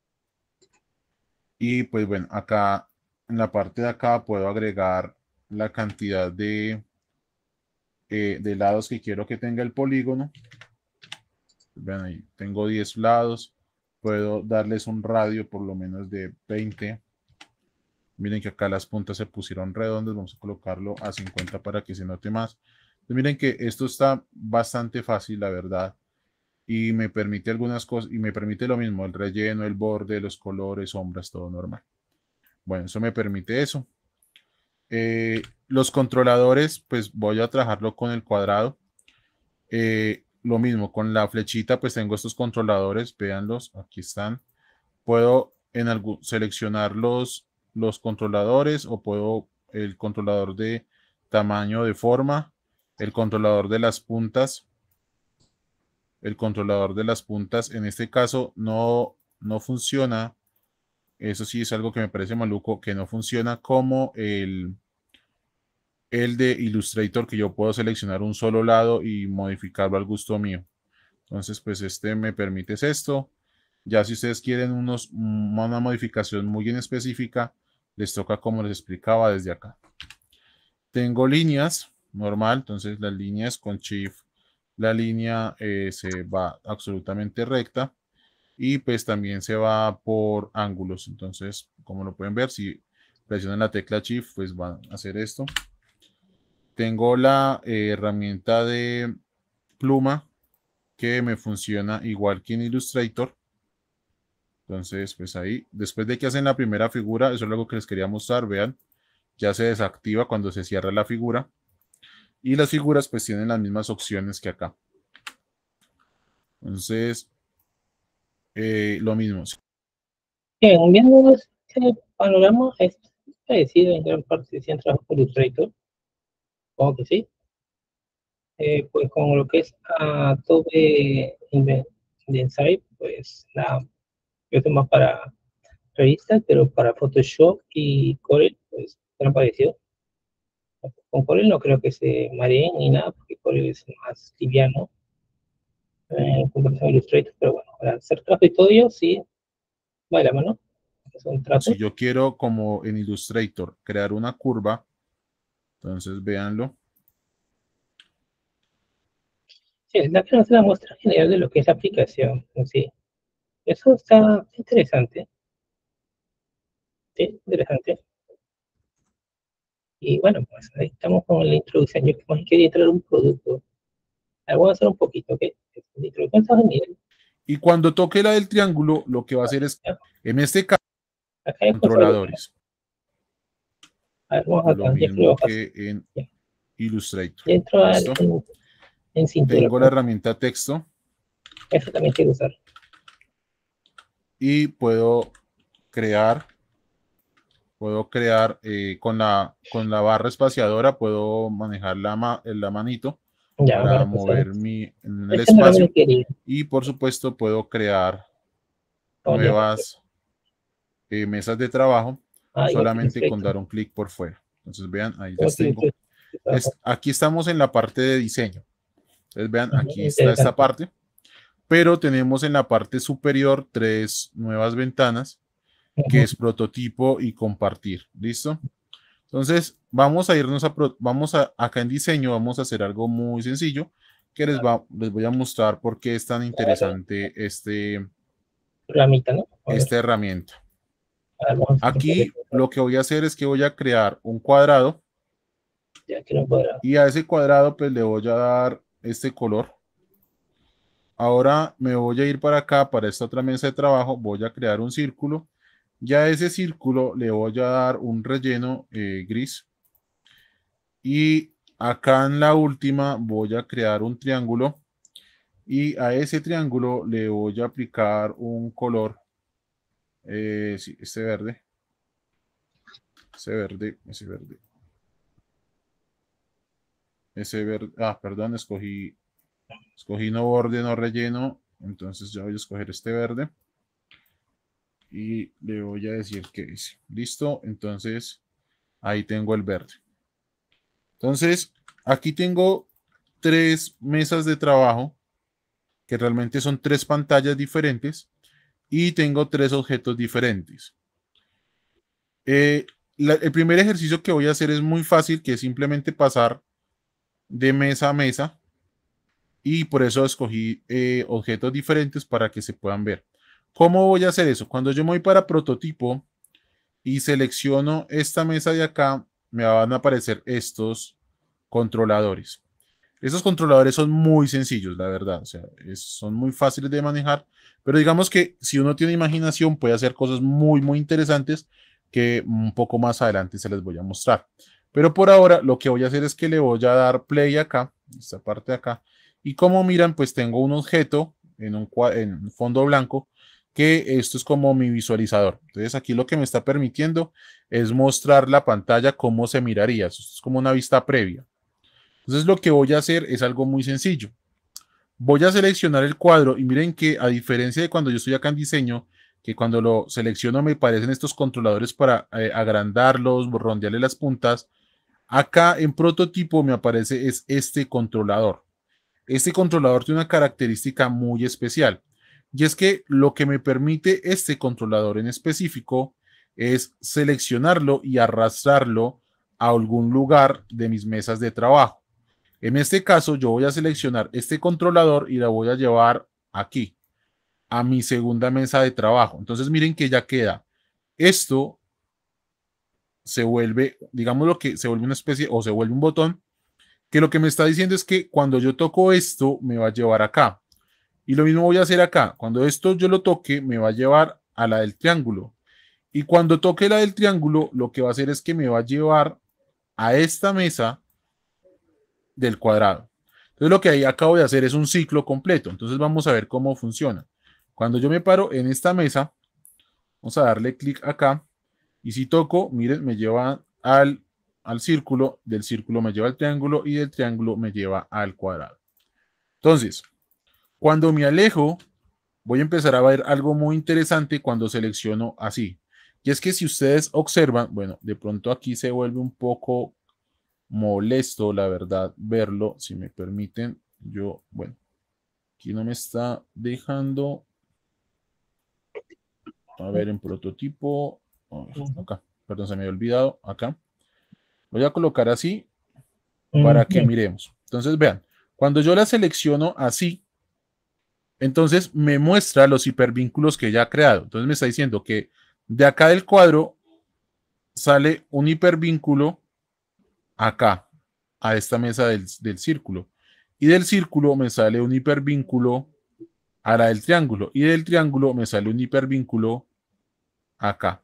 Y pues bueno, acá en la parte de acá puedo agregar la cantidad de, eh, de lados que quiero que tenga el polígono. Vean ahí, tengo diez lados. Puedo darles un radio por lo menos de veinte. Miren que acá las puntas se pusieron redondas. Vamos a colocarlo a cincuenta para que se note más. Entonces, miren que esto está bastante fácil, la verdad. Y me permite algunas cosas. Y me permite lo mismo. El relleno, el borde, los colores, sombras, todo normal. Bueno, eso me permite eso. Eh, los controladores, pues voy a trabajarlo con el cuadrado. Eh, lo mismo, con la flechita, pues tengo estos controladores, véanlos, aquí están. Puedo en algún, seleccionar los, los controladores o puedo el controlador de tamaño de forma, el controlador de las puntas, el controlador de las puntas. En este caso no, no funciona. Eso sí es algo que me parece maluco, que no funciona como el, el de Illustrator, que yo puedo seleccionar un solo lado y modificarlo al gusto mío. Entonces, pues este me permite esto. Ya si ustedes quieren unos, una modificación muy en específica, les toca como les explicaba desde acá. Tengo líneas, normal, entonces las líneas con Shift, la línea eh, se va absolutamente recta y pues también se va por ángulos. Entonces, como lo pueden ver, si presionan la tecla Shift, pues van a hacer esto. Tengo la eh, herramienta de pluma que me funciona igual que en Illustrator. Entonces, pues ahí, después de que hacen la primera figura, eso es algo que les quería mostrar, vean, ya se desactiva cuando se cierra la figura. Y las figuras pues tienen las mismas opciones que acá. Entonces, eh, lo mismo. Bien, viendo este panorama, es parecido en gran parte si han trabajado con Illustrator, supongo que sí. Eh, pues con lo que es Adobe InDesign, pues nada, yo estoy más para revistas, pero para Photoshop y Corel, pues no parecido. Con Corel no creo que se mareen ni nada, porque Corel es más liviano eh, en comparación a Illustrator, pero bueno, para hacer trazo y todo ello, sí, va de la mano. Es un Si trato. yo quiero, como en Illustrator, crear una curva, entonces véanlo. Sí, la que nos da la muestra general de lo que es la aplicación en sí. Eso está interesante. Sí, interesante. Y bueno, pues ahí estamos con la introducción. Yo más quería entrar a un producto. Ah, voy a hacer un poquito, ¿ok? La introducción está genial. Y cuando toque la del triángulo, lo que va a hacer es, Ya, en este caso, acá hay cosas buenas. controladores. A ver, vamos Lo acá, ya creo mismo que que en ya. Illustrator. Ya entro a- ¿Listo? en, en cintura, Tengo la pues. herramienta texto Eso también quiero usar. y puedo crear, puedo crear eh, con, la, con la barra espaciadora, puedo manejar la, ma, la manito Ya, para para empezar. mover mi, en el Ese no era lo espacio que quería. y por supuesto puedo crear Vamos a ver. nuevas eh, mesas de trabajo Ah, igual que solamente con Illustrator. dar un clic por fuera. Entonces vean, ahí Igual las que tengo. Illustrator. Es, aquí estamos en la parte de diseño. Entonces vean, Ujú, aquí está esta interesante. parte, pero tenemos en la parte superior tres nuevas ventanas que Ujú. es prototipo y compartir. ¿Listo? Entonces vamos a irnos a, vamos a, acá en diseño, vamos a hacer algo muy sencillo que les, va, les voy a mostrar por qué es tan A ver, interesante este, ramita, ¿no? A ver, esta herramienta. a ver, vamos a hacer un Aquí poquito. lo que voy a hacer es que voy a crear un cuadrado Ya que no podrá. y a ese cuadrado pues le voy a dar este color. Ahora me voy a ir para acá, para esta otra mesa de trabajo, voy a crear un círculo. Ya a ese círculo le voy a dar un relleno eh, gris. Y acá en la última voy a crear un triángulo. Y a ese triángulo le voy a aplicar un color. Eh, sí, este verde. Ese verde, ese verde. Ese verde. Ah, perdón, escogí, escogí no borde, no relleno. Entonces ya voy a escoger este verde. Y le voy a decir que dice. Listo. Entonces ahí tengo el verde. Entonces aquí tengo tres mesas de trabajo que realmente son tres pantallas diferentes y tengo tres objetos diferentes. Eh, la, el primer ejercicio que voy a hacer es muy fácil, que es simplemente pasar de mesa a mesa y por eso escogí eh, objetos diferentes para que se puedan ver. ¿Cómo voy a hacer eso? Cuando yo me voy para prototipo y selecciono esta mesa de acá, me van a aparecer estos controladores. Estos controladores son muy sencillos, la verdad, o sea, es, son muy fáciles de manejar, pero digamos que si uno tiene imaginación puede hacer cosas muy, muy interesantes que un poco más adelante se les voy a mostrar. Pero por ahora lo que voy a hacer es que le voy a dar play acá, esta parte de acá, y como miran, pues tengo un objeto en un, en un fondo blanco, que esto es como mi visualizador. Entonces aquí lo que me está permitiendo es mostrar la pantalla cómo se miraría. Esto es como una vista previa. Entonces lo que voy a hacer es algo muy sencillo. Voy a seleccionar el cuadro y miren que a diferencia de cuando yo estoy acá en diseño, que cuando lo selecciono me aparecen estos controladores para eh, agrandarlos, rondearle las puntas. Acá en prototipo me aparece es este controlador. Este controlador tiene una característica muy especial y es que lo que me permite este controlador en específico es seleccionarlo y arrastrarlo a algún lugar de mis mesas de trabajo. En este caso yo voy a seleccionar este controlador y la voy a llevar aquí, a mi segunda mesa de trabajo. Entonces miren que ya queda. Esto se vuelve, digamos lo que se vuelve una especie o se vuelve un botón que lo que me está diciendo es que cuando yo toco esto me va a llevar acá. Y lo mismo voy a hacer acá. Cuando esto yo lo toque me va a llevar a la del triángulo. Y cuando toque la del triángulo lo que va a hacer es que me va a llevar a esta mesa del cuadrado. Entonces lo que ahí acabo de hacer es un ciclo completo. Entonces vamos a ver cómo funciona. Cuando yo me paro en esta mesa, vamos a darle clic acá. Y si toco, miren, me lleva al, al círculo, del círculo me lleva al triángulo y del triángulo me lleva al cuadrado. Entonces, cuando me alejo, voy a empezar a ver algo muy interesante cuando selecciono así. Y es que si ustedes observan, bueno, de pronto aquí se vuelve un poco molesto, la verdad, verlo, si me permiten. Yo, bueno, aquí no me está dejando. A ver, en prototipo. Acá, perdón, se me había olvidado. Acá. Voy a colocar así para que miremos. Entonces, vean, cuando yo la selecciono así, entonces me muestra los hipervínculos que ya ha creado. Entonces me está diciendo que de acá del cuadro sale un hipervínculo acá, a esta mesa del, del círculo. Y del círculo me sale un hipervínculo a la del triángulo. Y del triángulo me sale un hipervínculo acá.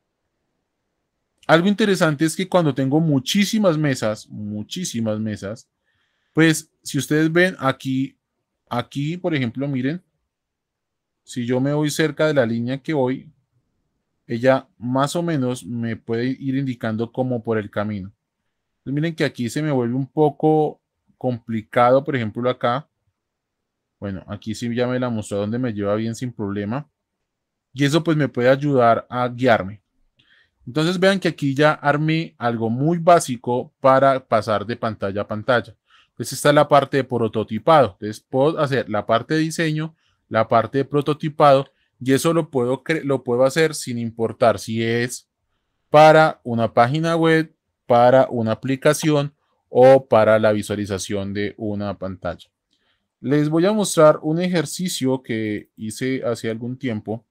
Algo interesante es que cuando tengo muchísimas mesas, muchísimas mesas, pues si ustedes ven aquí, aquí por ejemplo, miren, si yo me voy cerca de la línea que voy, ella más o menos me puede ir indicando como por el camino. Entonces, miren que aquí se me vuelve un poco complicado, por ejemplo acá. Bueno, aquí sí ya me la mostró donde me lleva bien sin problema. Y eso pues me puede ayudar a guiarme. Entonces vean que aquí ya armé algo muy básico para pasar de pantalla a pantalla. Entonces esta es la parte de prototipado. Entonces puedo hacer la parte de diseño, la parte de prototipado y eso lo puedo, lo puedo hacer sin importar si es para una página web, para una aplicación o para la visualización de una pantalla. Les voy a mostrar un ejercicio que hice hace algún tiempo.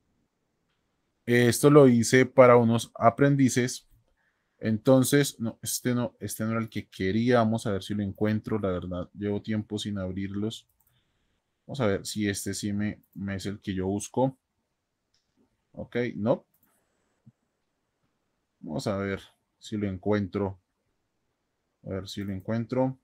Esto lo hice para unos aprendices. Entonces, no, este no, este no era el que quería. Vamos a ver si lo encuentro. La verdad, llevo tiempo sin abrirlos. Vamos a ver si este sí me, me es el que yo busco. Ok, no. Vamos a ver si lo encuentro. A ver si lo encuentro.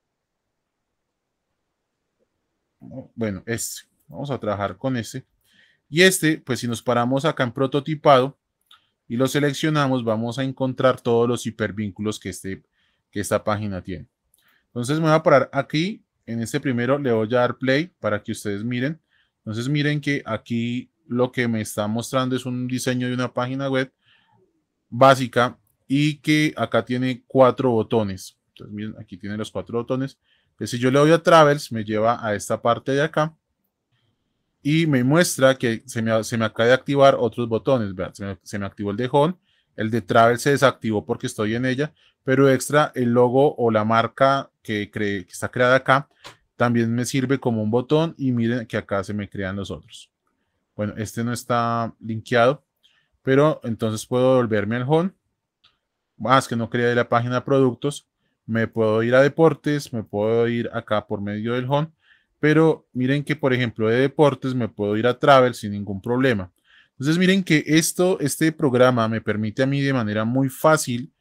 Bueno, este. Vamos a trabajar con este. Y este, pues si nos paramos acá en prototipado y lo seleccionamos, vamos a encontrar todos los hipervínculos que, este, que esta página tiene. Entonces me voy a parar aquí. En este primero le voy a dar play para que ustedes miren. Entonces miren que aquí lo que me está mostrando es un diseño de una página web básica y que acá tiene cuatro botones. Entonces miren, aquí tiene los cuatro botones. Entonces si yo le doy a Travels, me lleva a esta parte de acá y me muestra que se me, se me acaba de activar otros botones. Vean, se, me, se me activó el de Home, el de Travel se desactivó porque estoy en ella, pero extra el logo o la marca que, cree, que está creada acá también me sirve como un botón y miren que acá se me crean los otros. Bueno, este no está linkeado, pero entonces puedo volverme al Home. Más que no quería ir a la página de productos, me puedo ir a deportes, me puedo ir acá por medio del Home. Pero miren que, por ejemplo, de deportes me puedo ir a Travel sin ningún problema. Entonces miren que esto, este programa me permite a mí de manera muy fácil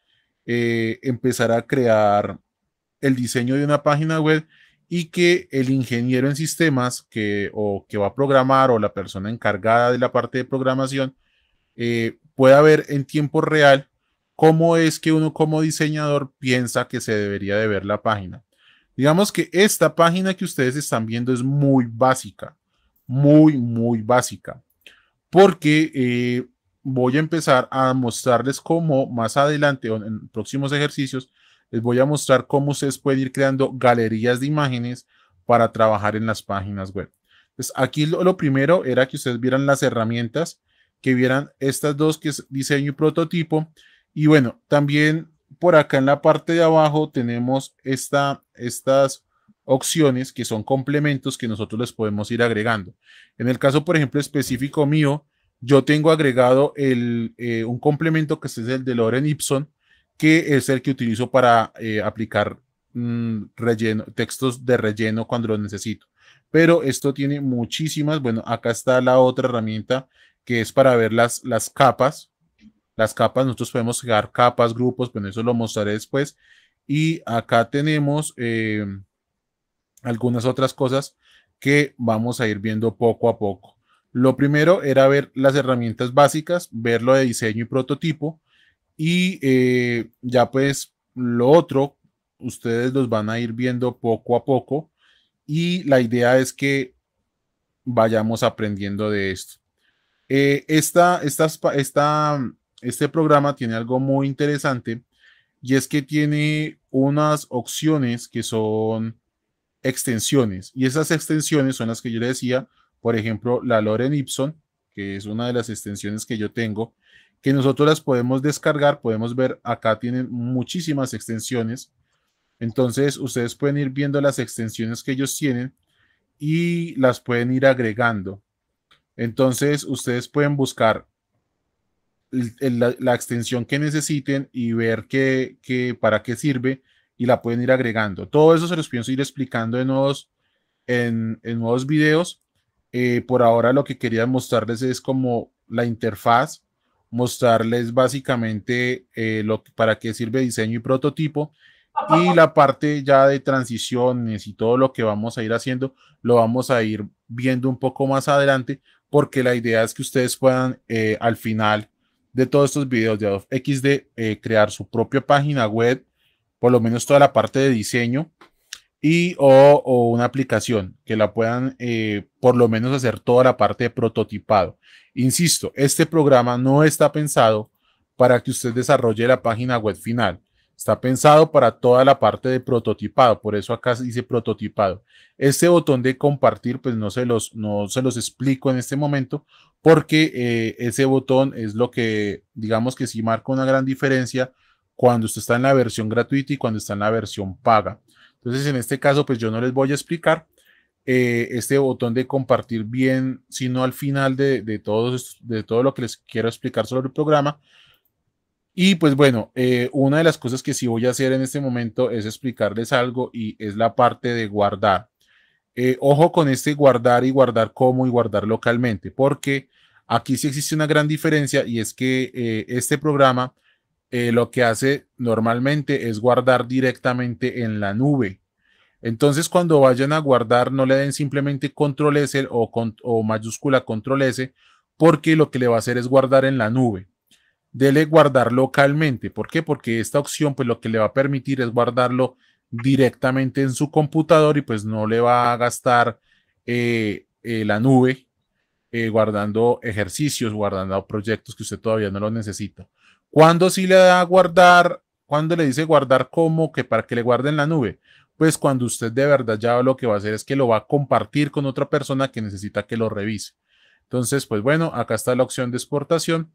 eh, empezar a crear el diseño de una página web y que el ingeniero en sistemas que, o que va a programar o la persona encargada de la parte de programación eh, pueda ver en tiempo real cómo es que uno como diseñador piensa que se debería de ver la página. Digamos que esta página que ustedes están viendo es muy básica, muy, muy básica, porque eh, voy a empezar a mostrarles cómo más adelante o en próximos ejercicios les voy a mostrar cómo ustedes pueden ir creando galerías de imágenes para trabajar en las páginas web. Entonces, aquí lo, lo primero era que ustedes vieran las herramientas, que vieran estas dos, que es diseño y prototipo. Y bueno, también por acá en la parte de abajo tenemos esta, estas opciones que son complementos que nosotros les podemos ir agregando. En el caso, por ejemplo, específico mío, yo tengo agregado el, eh, un complemento que es el de Lorem-Ipsum, que es el que utilizo para eh, aplicar mmm, relleno, textos de relleno cuando los necesito. Pero esto tiene muchísimas. Bueno, acá está la otra herramienta que es para ver las, las capas. Las capas, nosotros podemos crear capas, grupos, bueno, eso lo mostraré después. Y acá tenemos eh, algunas otras cosas que vamos a ir viendo poco a poco. Lo primero era ver las herramientas básicas, ver lo de diseño y prototipo. Y eh, ya pues lo otro, ustedes los van a ir viendo poco a poco. Y la idea es que vayamos aprendiendo de esto. Eh, esta, esta, esta, este programa tiene algo muy interesante y es que tiene unas opciones que son extensiones y esas extensiones son las que yo le decía, por ejemplo, la Lorem-Ipsum, que es una de las extensiones que yo tengo, que nosotros las podemos descargar, podemos ver acá tienen muchísimas extensiones, entonces ustedes pueden ir viendo las extensiones que ellos tienen y las pueden ir agregando. Entonces ustedes pueden buscar la, la extensión que necesiten y ver qué, qué, para qué sirve y la pueden ir agregando. Todo eso se los pienso ir explicando en nuevos, en, en nuevos videos. Eh, por ahora lo que quería mostrarles es como la interfaz, mostrarles básicamente eh, lo, para qué sirve diseño y prototipo y la parte ya de transiciones y todo lo que vamos a ir haciendo lo vamos a ir viendo un poco más adelante porque la idea es que ustedes puedan eh, al final de todos estos videos de Adobe X D eh, crear su propia página web, por lo menos toda la parte de diseño y o, o una aplicación que la puedan eh, por lo menos hacer toda la parte de prototipado. Insisto, este programa no está pensado para que usted desarrolle la página web final. Está pensado para toda la parte de prototipado, por eso acá se dice prototipado. Este botón de compartir, pues no se los, no se los explico en este momento, porque eh, ese botón es lo que, digamos que sí marca una gran diferencia cuando usted está en la versión gratuita y cuando está en la versión paga. Entonces, en este caso, pues yo no les voy a explicar eh, este botón de compartir bien, sino al final de, de, todos, de todo lo que les quiero explicar sobre el programa. Y pues bueno, eh, una de las cosas que sí voy a hacer en este momento es explicarles algo y es la parte de guardar. Eh, ojo con este guardar y guardar como y guardar localmente, porque aquí sí existe una gran diferencia y es que eh, este programa eh, lo que hace normalmente es guardar directamente en la nube. Entonces, cuando vayan a guardar, no le den simplemente control S o, con, o mayúscula control S, porque lo que le va a hacer es guardar en la nube. Dele guardar localmente. ¿Por qué? Porque esta opción, pues lo que le va a permitir es guardarlo directamente en su computador y pues no le va a gastar eh, eh, la nube eh, guardando ejercicios, guardando proyectos que usted todavía no lo necesita. ¿Cuándo sí le da a guardar? ¿Cuándo le dice guardar como que para que le guarde en la nube? Pues cuando usted de verdad ya lo que va a hacer es que lo va a compartir con otra persona que necesita que lo revise. Entonces, pues bueno, acá está la opción de exportación.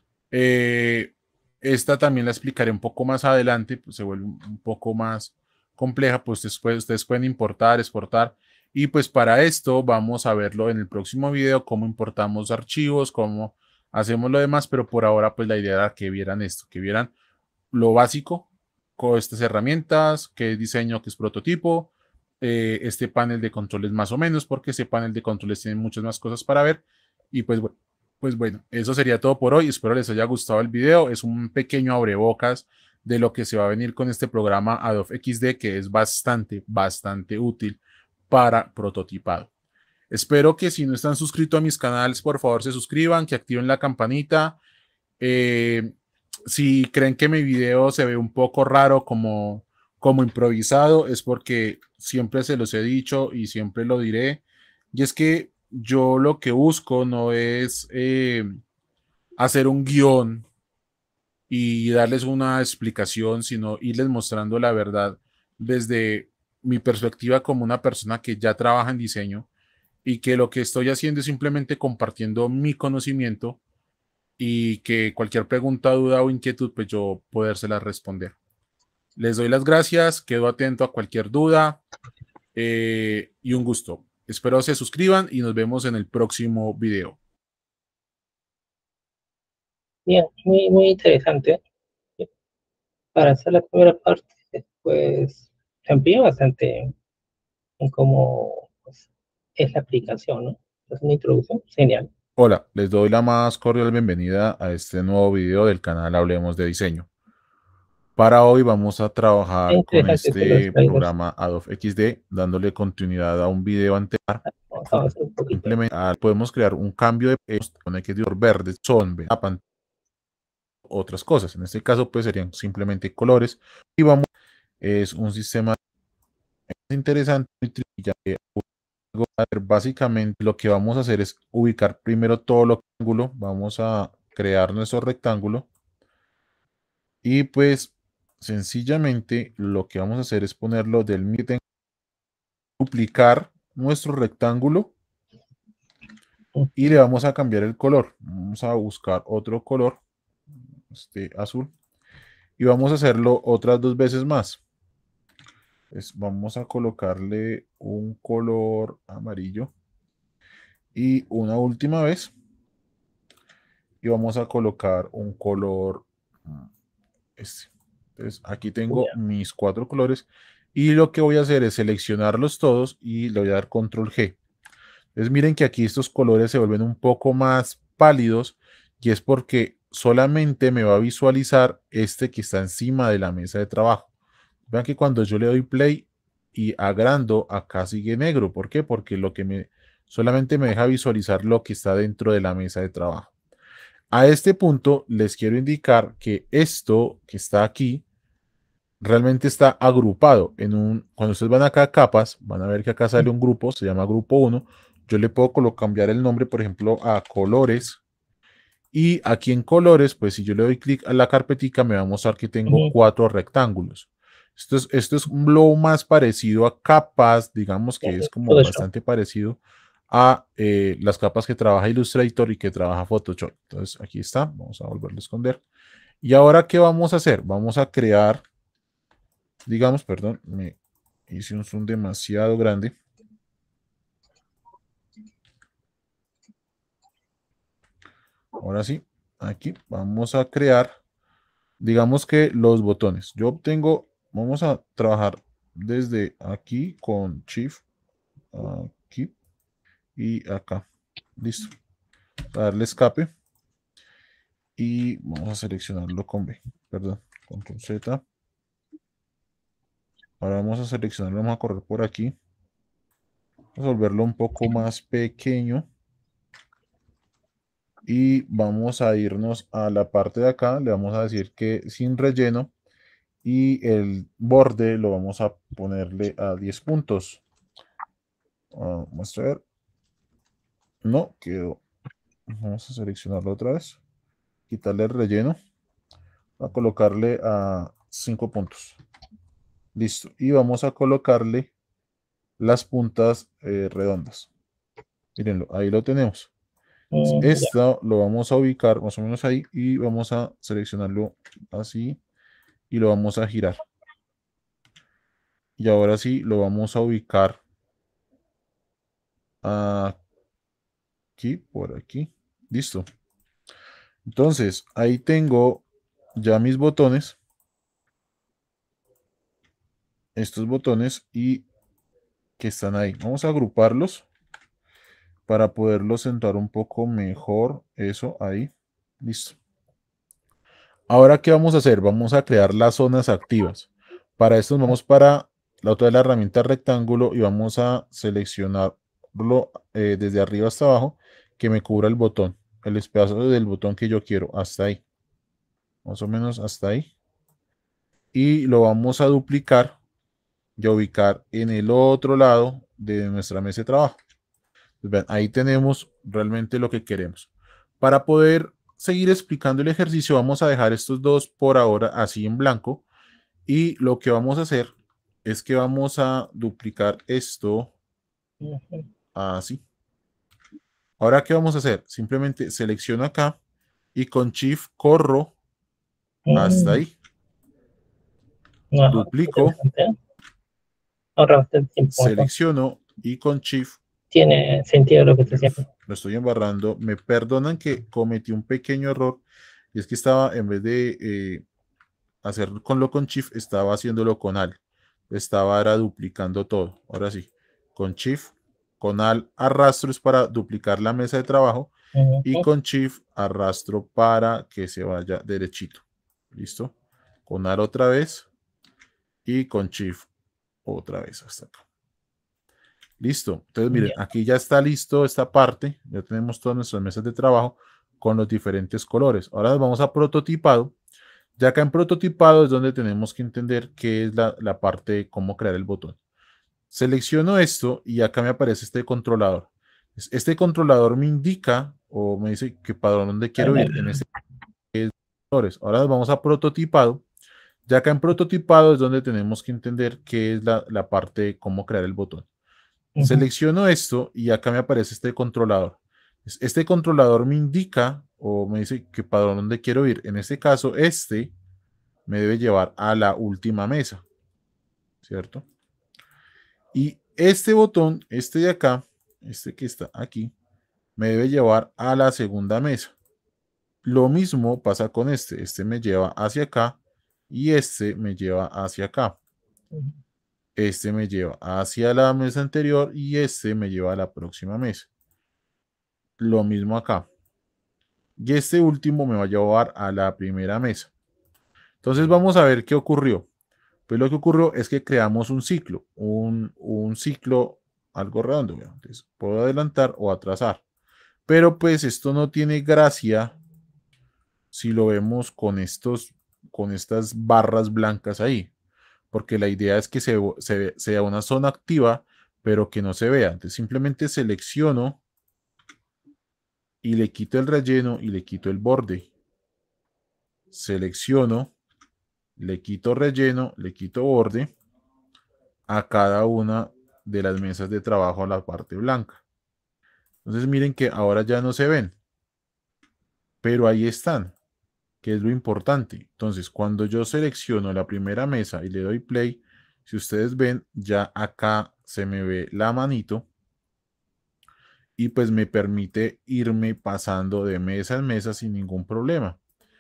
Eh, esta también la explicaré un poco más adelante, pues se vuelve un poco más compleja, pues después ustedes pueden importar, exportar y pues para esto vamos a verlo en el próximo video, cómo importamos archivos, cómo hacemos lo demás, pero por ahora pues la idea era que vieran esto, que vieran lo básico con estas herramientas, qué es diseño, qué es prototipo, eh, este panel de controles más o menos, porque ese panel de controles tiene muchas más cosas para ver y pues bueno. Pues bueno, eso sería todo por hoy. Espero les haya gustado el video. Es un pequeño abrebocas de lo que se va a venir con este programa Adobe X D, que es bastante, bastante útil para prototipado. Espero que si no están suscritos a mis canales, por favor se suscriban, que activen la campanita. Eh, si creen que mi video se ve un poco raro como, como improvisado, es porque siempre se los he dicho y siempre lo diré. Y es que yo lo que busco no es eh, hacer un guión y darles una explicación, sino irles mostrando la verdad desde mi perspectiva como una persona que ya trabaja en diseño y que lo que estoy haciendo es simplemente compartiendo mi conocimiento y que cualquier pregunta, duda o inquietud, pues yo podérsela responder. Les doy las gracias, quedo atento a cualquier duda eh, y un gusto. Espero se suscriban y nos vemos en el próximo video. Bien, muy, muy interesante. Para hacer la primera parte, pues se amplía bastante en cómo pues, es la aplicación, ¿no? Es una introducción genial. Hola, les doy la más cordial bienvenida a este nuevo video del canal Hablemos de Diseño. Para hoy vamos a Es trabajar con interesante eso de los este sliders. programa Adobe X D, dándole continuidad a un video anterior. Vamos a avanzar un poquito. Implementar, podemos crear un cambio de con X D verde, son otras cosas. En este caso, pues serían simplemente colores. Y vamos, es un sistema interesante. Ya que básicamente lo que vamos a hacer es ubicar primero todo lo rectángulo. Vamos a crear nuestro rectángulo. Y pues sencillamente lo que vamos a hacer es ponerlo del mismo, duplicar nuestro rectángulo y le vamos a cambiar el color. Vamos a buscar otro color, este azul, y vamos a hacerlo otras dos veces más. Pues vamos a colocarle un color amarillo y una última vez y vamos a colocar un color este. Entonces aquí tengo Ya. mis cuatro colores y lo que voy a hacer es seleccionarlos todos y le voy a dar control G. Entonces miren que aquí estos colores se vuelven un poco más pálidos y es porque solamente me va a visualizar este que está encima de la mesa de trabajo. Vean que cuando yo le doy play y agrando, acá sigue negro. ¿Por qué? Porque lo que me solamente me deja visualizar lo que está dentro de la mesa de trabajo. A este punto les quiero indicar que esto que está aquí realmente está agrupado en un, cuando ustedes van acá a capas, van a ver que acá sale un grupo, se llama grupo uno. Yo le puedo cambiar el nombre, por ejemplo, a colores. Y aquí en colores, pues si yo le doy clic a la carpetica, me va a mostrar que tengo Ujú. cuatro rectángulos. Esto es, esto es lo más parecido a capas, digamos que es como Photoshop. bastante parecido a eh, las capas que trabaja Illustrator y que trabaja Photoshop. Entonces aquí está, vamos a volverlo a esconder. Y ahora, ¿qué vamos a hacer? Vamos a crear, digamos, perdón, me hice un zoom demasiado grande. Ahora sí, aquí vamos a crear, digamos que los botones. Yo obtengo, vamos a trabajar desde aquí con Shift, aquí y acá. Listo. A darle escape y vamos a seleccionarlo con B, perdón, con Z. Ahora vamos a seleccionarlo, vamos a correr por aquí. Vamos a volverlo un poco más pequeño. Y vamos a irnos a la parte de acá. Le vamos a decir que sin relleno. Y el borde lo vamos a ponerle a diez puntos. Uh, vamos a ver. No, quedó. Vamos a seleccionarlo otra vez. Quitarle el relleno. A colocarle a cinco puntos. Listo. Y vamos a colocarle las puntas eh, redondas. Mírenlo, ahí lo tenemos. Mm, ya. Esto lo vamos a ubicar más o menos ahí y vamos a seleccionarlo así y lo vamos a girar. Y ahora sí lo vamos a ubicar aquí, por aquí. Listo. Entonces, ahí tengo ya mis botones. Estos botones y que están ahí. Vamos a agruparlos para poderlos centrar un poco mejor. Eso ahí. Listo. Ahora, ¿qué vamos a hacer? Vamos a crear las zonas activas. Para esto nos vamos para la otra de la herramienta rectángulo y vamos a seleccionarlo eh, desde arriba hasta abajo, que me cubra el botón, el espacio del botón que yo quiero, hasta ahí. Más o menos hasta ahí. Y lo vamos a duplicar y a ubicar en el otro lado de nuestra mesa de trabajo. Pues vean, ahí tenemos realmente lo que queremos. Para poder seguir explicando el ejercicio, vamos a dejar estos dos por ahora así en blanco. Y lo que vamos a hacer es que vamos a duplicar esto Ujú. así. Ahora, ¿qué vamos a hacer? Simplemente selecciono acá y con Shift corro hasta Mm, ahí. no, Duplico, interesante, ¿eh? Ahorra bastante tiempo entonces. selecciono y con Shift, Tiene sentido lo que estoy haciendo. lo estoy embarrando. Me perdonan que cometí un pequeño error y es que estaba, en vez de eh, hacerlo con lo con Shift, estaba haciéndolo con Alt. Estaba era duplicando todo. Ahora sí, con Shift, con Alt arrastro es para duplicar la mesa de trabajo y Ujú. con Shift arrastro para que se vaya derechito. ¿Listo? Con Alt otra vez y con Shift otra vez hasta acá. Listo. Entonces, miren, Ya. aquí ya está listo esta parte. Ya tenemos todas nuestras mesas de trabajo con los diferentes colores. Ahora nos vamos a prototipado. Ya acá en prototipado es donde tenemos que entender qué es la, la parte de cómo crear el botón. Selecciono esto y acá me aparece este controlador. Este controlador me indica o me dice que para dónde quiero ir en este colores. Ahora nos vamos a prototipado. Ya acá en prototipado es donde tenemos que entender qué es la, la parte de cómo crear el botón. Ujú. Selecciono esto y acá me aparece este controlador. Este controlador me indica o me dice que para dónde quiero ir. En este caso, este me debe llevar a la última mesa, ¿cierto? Y este botón, este de acá, este que está aquí, me debe llevar a la segunda mesa. Lo mismo pasa con este. Este me lleva hacia acá y este me lleva hacia acá. Ujú. Este me lleva hacia la mesa anterior y este me lleva a la próxima mesa. Lo mismo acá. Y este último me va a llevar a la primera mesa. Entonces vamos a ver qué ocurrió. Pues lo que ocurrió es que creamos un ciclo, un, un ciclo algo redondo. Entonces, puedo adelantar o atrasar. Pero pues esto no tiene gracia si lo vemos con, estos, con estas barras blancas ahí. Porque la idea es que se, se, sea una zona activa, pero que no se vea. Entonces simplemente selecciono y le quito el relleno y le quito el borde. Selecciono, le quito relleno, le quito borde a cada una de las mesas de trabajo a la parte blanca. Entonces miren que ahora ya no se ven, pero ahí están, que es lo importante. Entonces cuando yo selecciono la primera mesa y le doy play, si ustedes ven, ya acá se me ve la manito y pues me permite irme pasando de mesa en mesa sin ningún problema.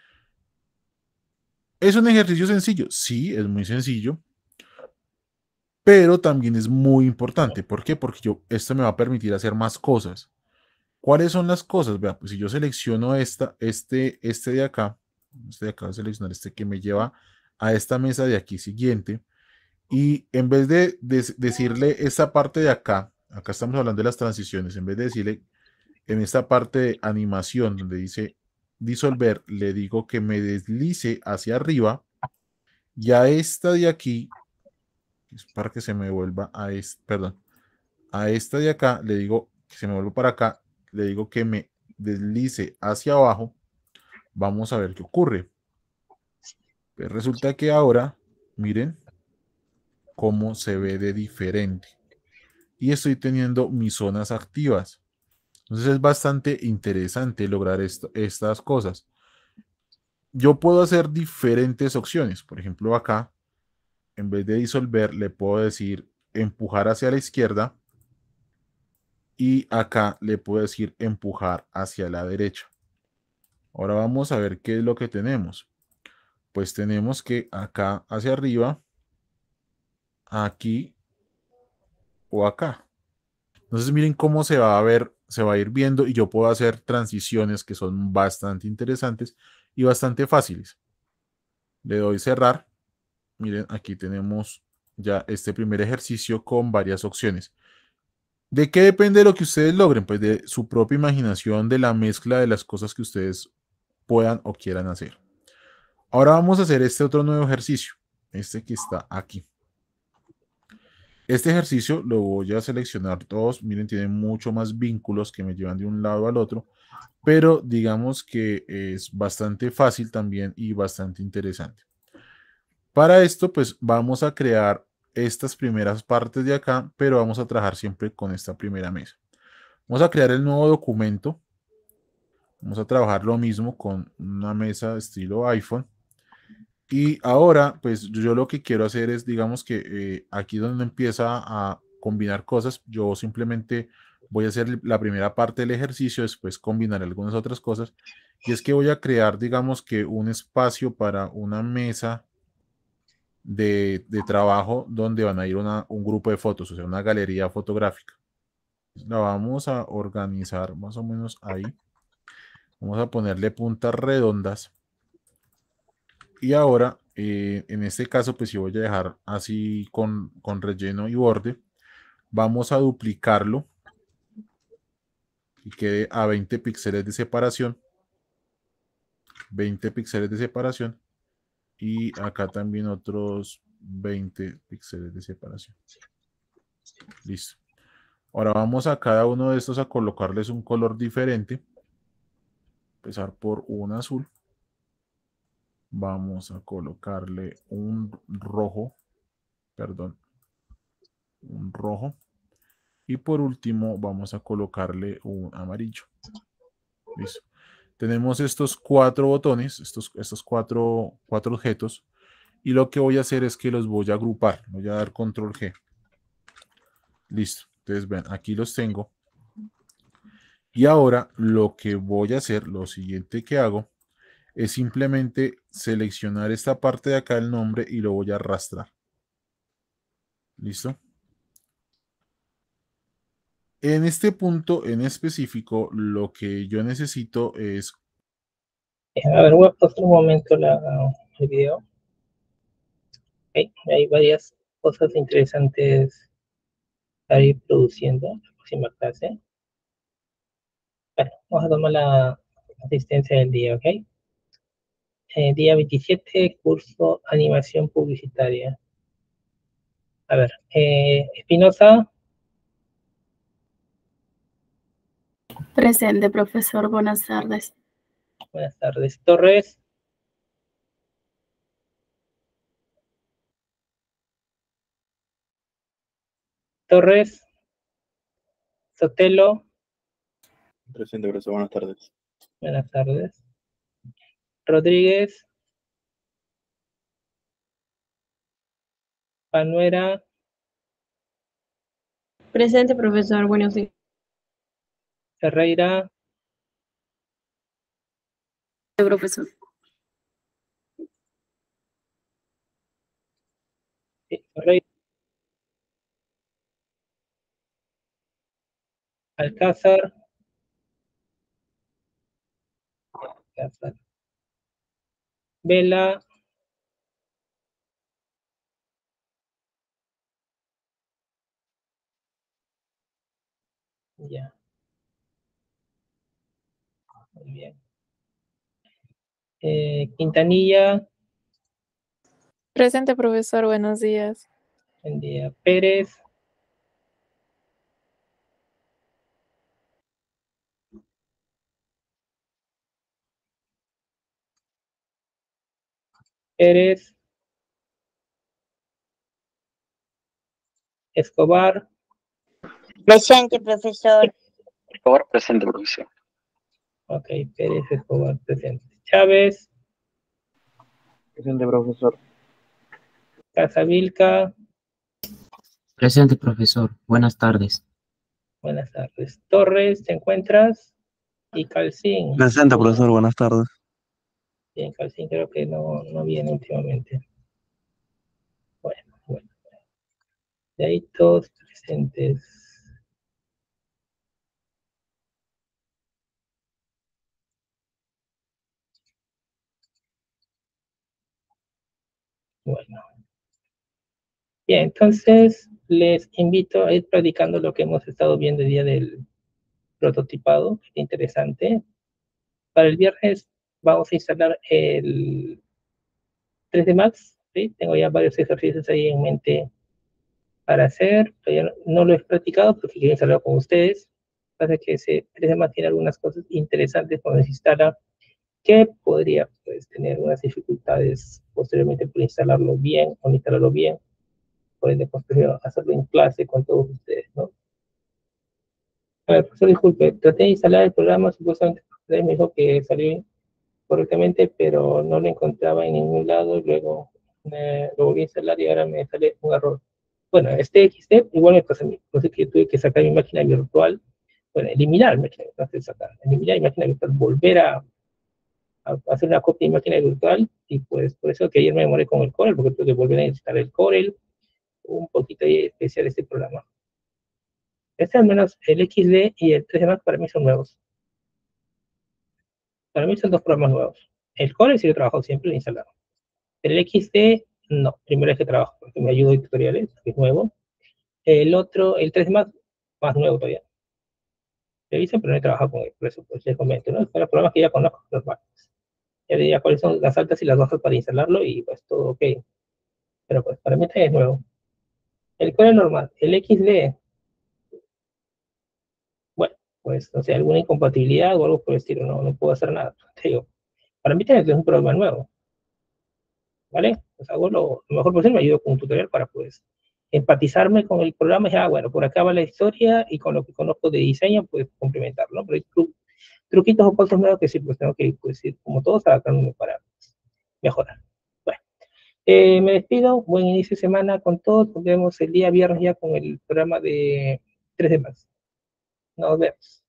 ¿Es un ejercicio sencillo? Sí, es muy sencillo, pero también es muy importante. ¿Por qué? Porque yo, esto me va a permitir hacer más cosas. ¿Cuáles son las cosas? Vea, pues si yo selecciono esta, este, este de acá, este de acá voy a seleccionar este que me lleva a esta mesa de aquí siguiente, y en vez de, de decirle esta parte de acá, acá estamos hablando de las transiciones, en vez de decirle en esta parte de animación donde dice disolver, le digo que me deslice hacia arriba, y a esta de aquí, es para que se me vuelva a este, perdón, a esta de acá, le digo que se me vuelva para acá, le digo que me deslice hacia abajo. Vamos a ver qué ocurre. Pues resulta que ahora, miren cómo se ve de diferente. Y estoy teniendo mis zonas activas. Entonces es bastante interesante lograr esto, estas cosas. Yo puedo hacer diferentes opciones. Por ejemplo, acá, en vez de disolver, le puedo decir empujar hacia la izquierda. Y acá le puedo decir empujar hacia la derecha. Ahora vamos a ver qué es lo que tenemos. Pues tenemos que acá hacia arriba, aquí o acá. Entonces miren cómo se va a ver, se va a ir viendo y yo puedo hacer transiciones que son bastante interesantes y bastante fáciles. Le doy cerrar. Miren, aquí tenemos ya este primer ejercicio con varias opciones. ¿De qué depende lo que ustedes logren? Pues de su propia imaginación, de la mezcla de las cosas que ustedes puedan o quieran hacer. Ahora vamos a hacer este otro nuevo ejercicio, este que está aquí. Este ejercicio lo voy a seleccionar todos. Miren, tiene mucho más vínculos que me llevan de un lado al otro, pero digamos que es bastante fácil también y bastante interesante. Para esto, pues vamos a crear estas primeras partes de acá, pero vamos a trabajar siempre con esta primera mesa. Vamos a crear el nuevo documento. Vamos a trabajar lo mismo con una mesa estilo iPhone. Y ahora, pues yo lo que quiero hacer es, digamos que eh, aquí donde empieza a combinar cosas, yo simplemente voy a hacer la primera parte del ejercicio, después combinar algunas otras cosas. Y es que voy a crear, digamos que un espacio para una mesa de, de trabajo donde van a ir una, un grupo de fotos, o sea, una galería fotográfica. La vamos a organizar más o menos ahí. Vamos a ponerle puntas redondas. Y ahora, eh, en este caso, pues yo voy a dejar así con, con relleno y borde. Vamos a duplicarlo y quede a veinte píxeles de separación. veinte píxeles de separación. Y acá también otros veinte píxeles de separación. Listo. Ahora vamos a cada uno de estos a colocarles un color diferente. Empezar por un azul. Vamos a colocarle un rojo. Perdón. Un rojo. Y por último vamos a colocarle un amarillo. Listo. Tenemos estos cuatro botones, estos, estos cuatro, cuatro objetos. Y lo que voy a hacer es que los voy a agrupar. Voy a dar control G. Listo. Entonces ven, aquí los tengo. Y ahora lo que voy a hacer, lo siguiente que hago, es simplemente seleccionar esta parte de acá del nombre y lo voy a arrastrar. ¿Listo? En este punto en específico, lo que yo necesito es... A ver, voy a pausar un momento la, el video. Okay, hay varias cosas interesantes para ir produciendo en la próxima clase. Bueno, vamos a tomar la asistencia del día, ¿ok? Eh, día veintisiete, curso animación publicitaria. A ver, eh, Espinosa. Presente, profesor. Buenas tardes. Buenas tardes. Torres. Torres. Sotelo. Presente, profesor. Buenas tardes. Buenas tardes. Rodríguez. Panuera. Presente, profesor. Buenos días. Ferreira. Profesor. Sí, Ferreira. Alcázar. Alcázar. Vela. Ya. Muy bien. Eh, Quintanilla. Presente, profesor. Buenos días. Buen día. Pérez. Pérez. Escobar. Presente, profesor. Escobar, presente, profesor. Ok, Pérez, Escobar, presente. Chávez. Presente, profesor. Casavilca. Presente, profesor. Buenas tardes. Buenas tardes. Torres, ¿te encuentras? Y Calcín. Presente, profesor. Buenas tardes. Bien, Calcín creo que no, no viene últimamente. Bueno, bueno. De ahí todos presentes. Bueno. Bien, entonces les invito a ir practicando lo que hemos estado viendo el día del prototipado, que es interesante. Para el viernes vamos a instalar el tres D Max, ¿sí? Tengo ya varios ejercicios ahí en mente para hacer, todavía no lo he practicado porque quiero instalarlo con ustedes. Pasa que ese tres D Max tiene algunas cosas interesantes cuando se instala, que podría pues, tener unas dificultades posteriormente por instalarlo bien o no instalarlo bien. Por ende, pues prefiero hacerlo en clase con todos ustedes, ¿no? A ver, profesor, disculpe, traté de instalar el programa, supuestamente usted me dijo que salió correctamente, pero no lo encontraba en ningún lado, y luego me lo volví a instalar y ahora me sale un error. Bueno, este X D igual me pasa a mí, entonces que tuve que sacar mi máquina virtual, bueno, eliminar mi máquina virtual, no sé, sacar, eliminar mi máquina virtual, volver a, a hacer una copia de mi máquina virtual, y pues por eso que ayer me demoré con el Corel, porque tuve que volver a instalar el Corel, un poquito ahí especial este programa. Este al menos el X D y el tres D Max para mí son nuevos. Para mí son dos programas nuevos. El Corel sí lo he trabajado siempre, lo he instalado. El X D, no, primera vez que trabajo, porque me ayudo en tutoriales, que es nuevo. El otro, el tres D Max, más nuevo todavía. Lo hice, pero no he trabajado con él, por eso pues les comento, ¿no? Son los programas que ya conozco, los básicos. Ya diría cuáles son las altas y las bajas para instalarlo y pues todo ok. Pero pues para mí también es nuevo. El Corel normal, el X D, bueno, pues no sé, alguna incompatibilidad o algo por el estilo, no, no puedo hacer nada. Te digo, para mí también es un programa nuevo, ¿vale? Pues hago lo, lo mejor posible, me ayudo con un tutorial para pues empatizarme con el programa y ah, bueno, por acá va la historia y con lo que conozco de diseño, pues complementarlo, ¿no? Pero hay tru truquitos o cosas nuevas que sí, pues tengo que, pues, ir como todos, adaptándome para mejorar. Bueno, eh, me despido, buen inicio de semana con todos, nos vemos el día viernes ya con el programa de tres D Max. Nos vemos.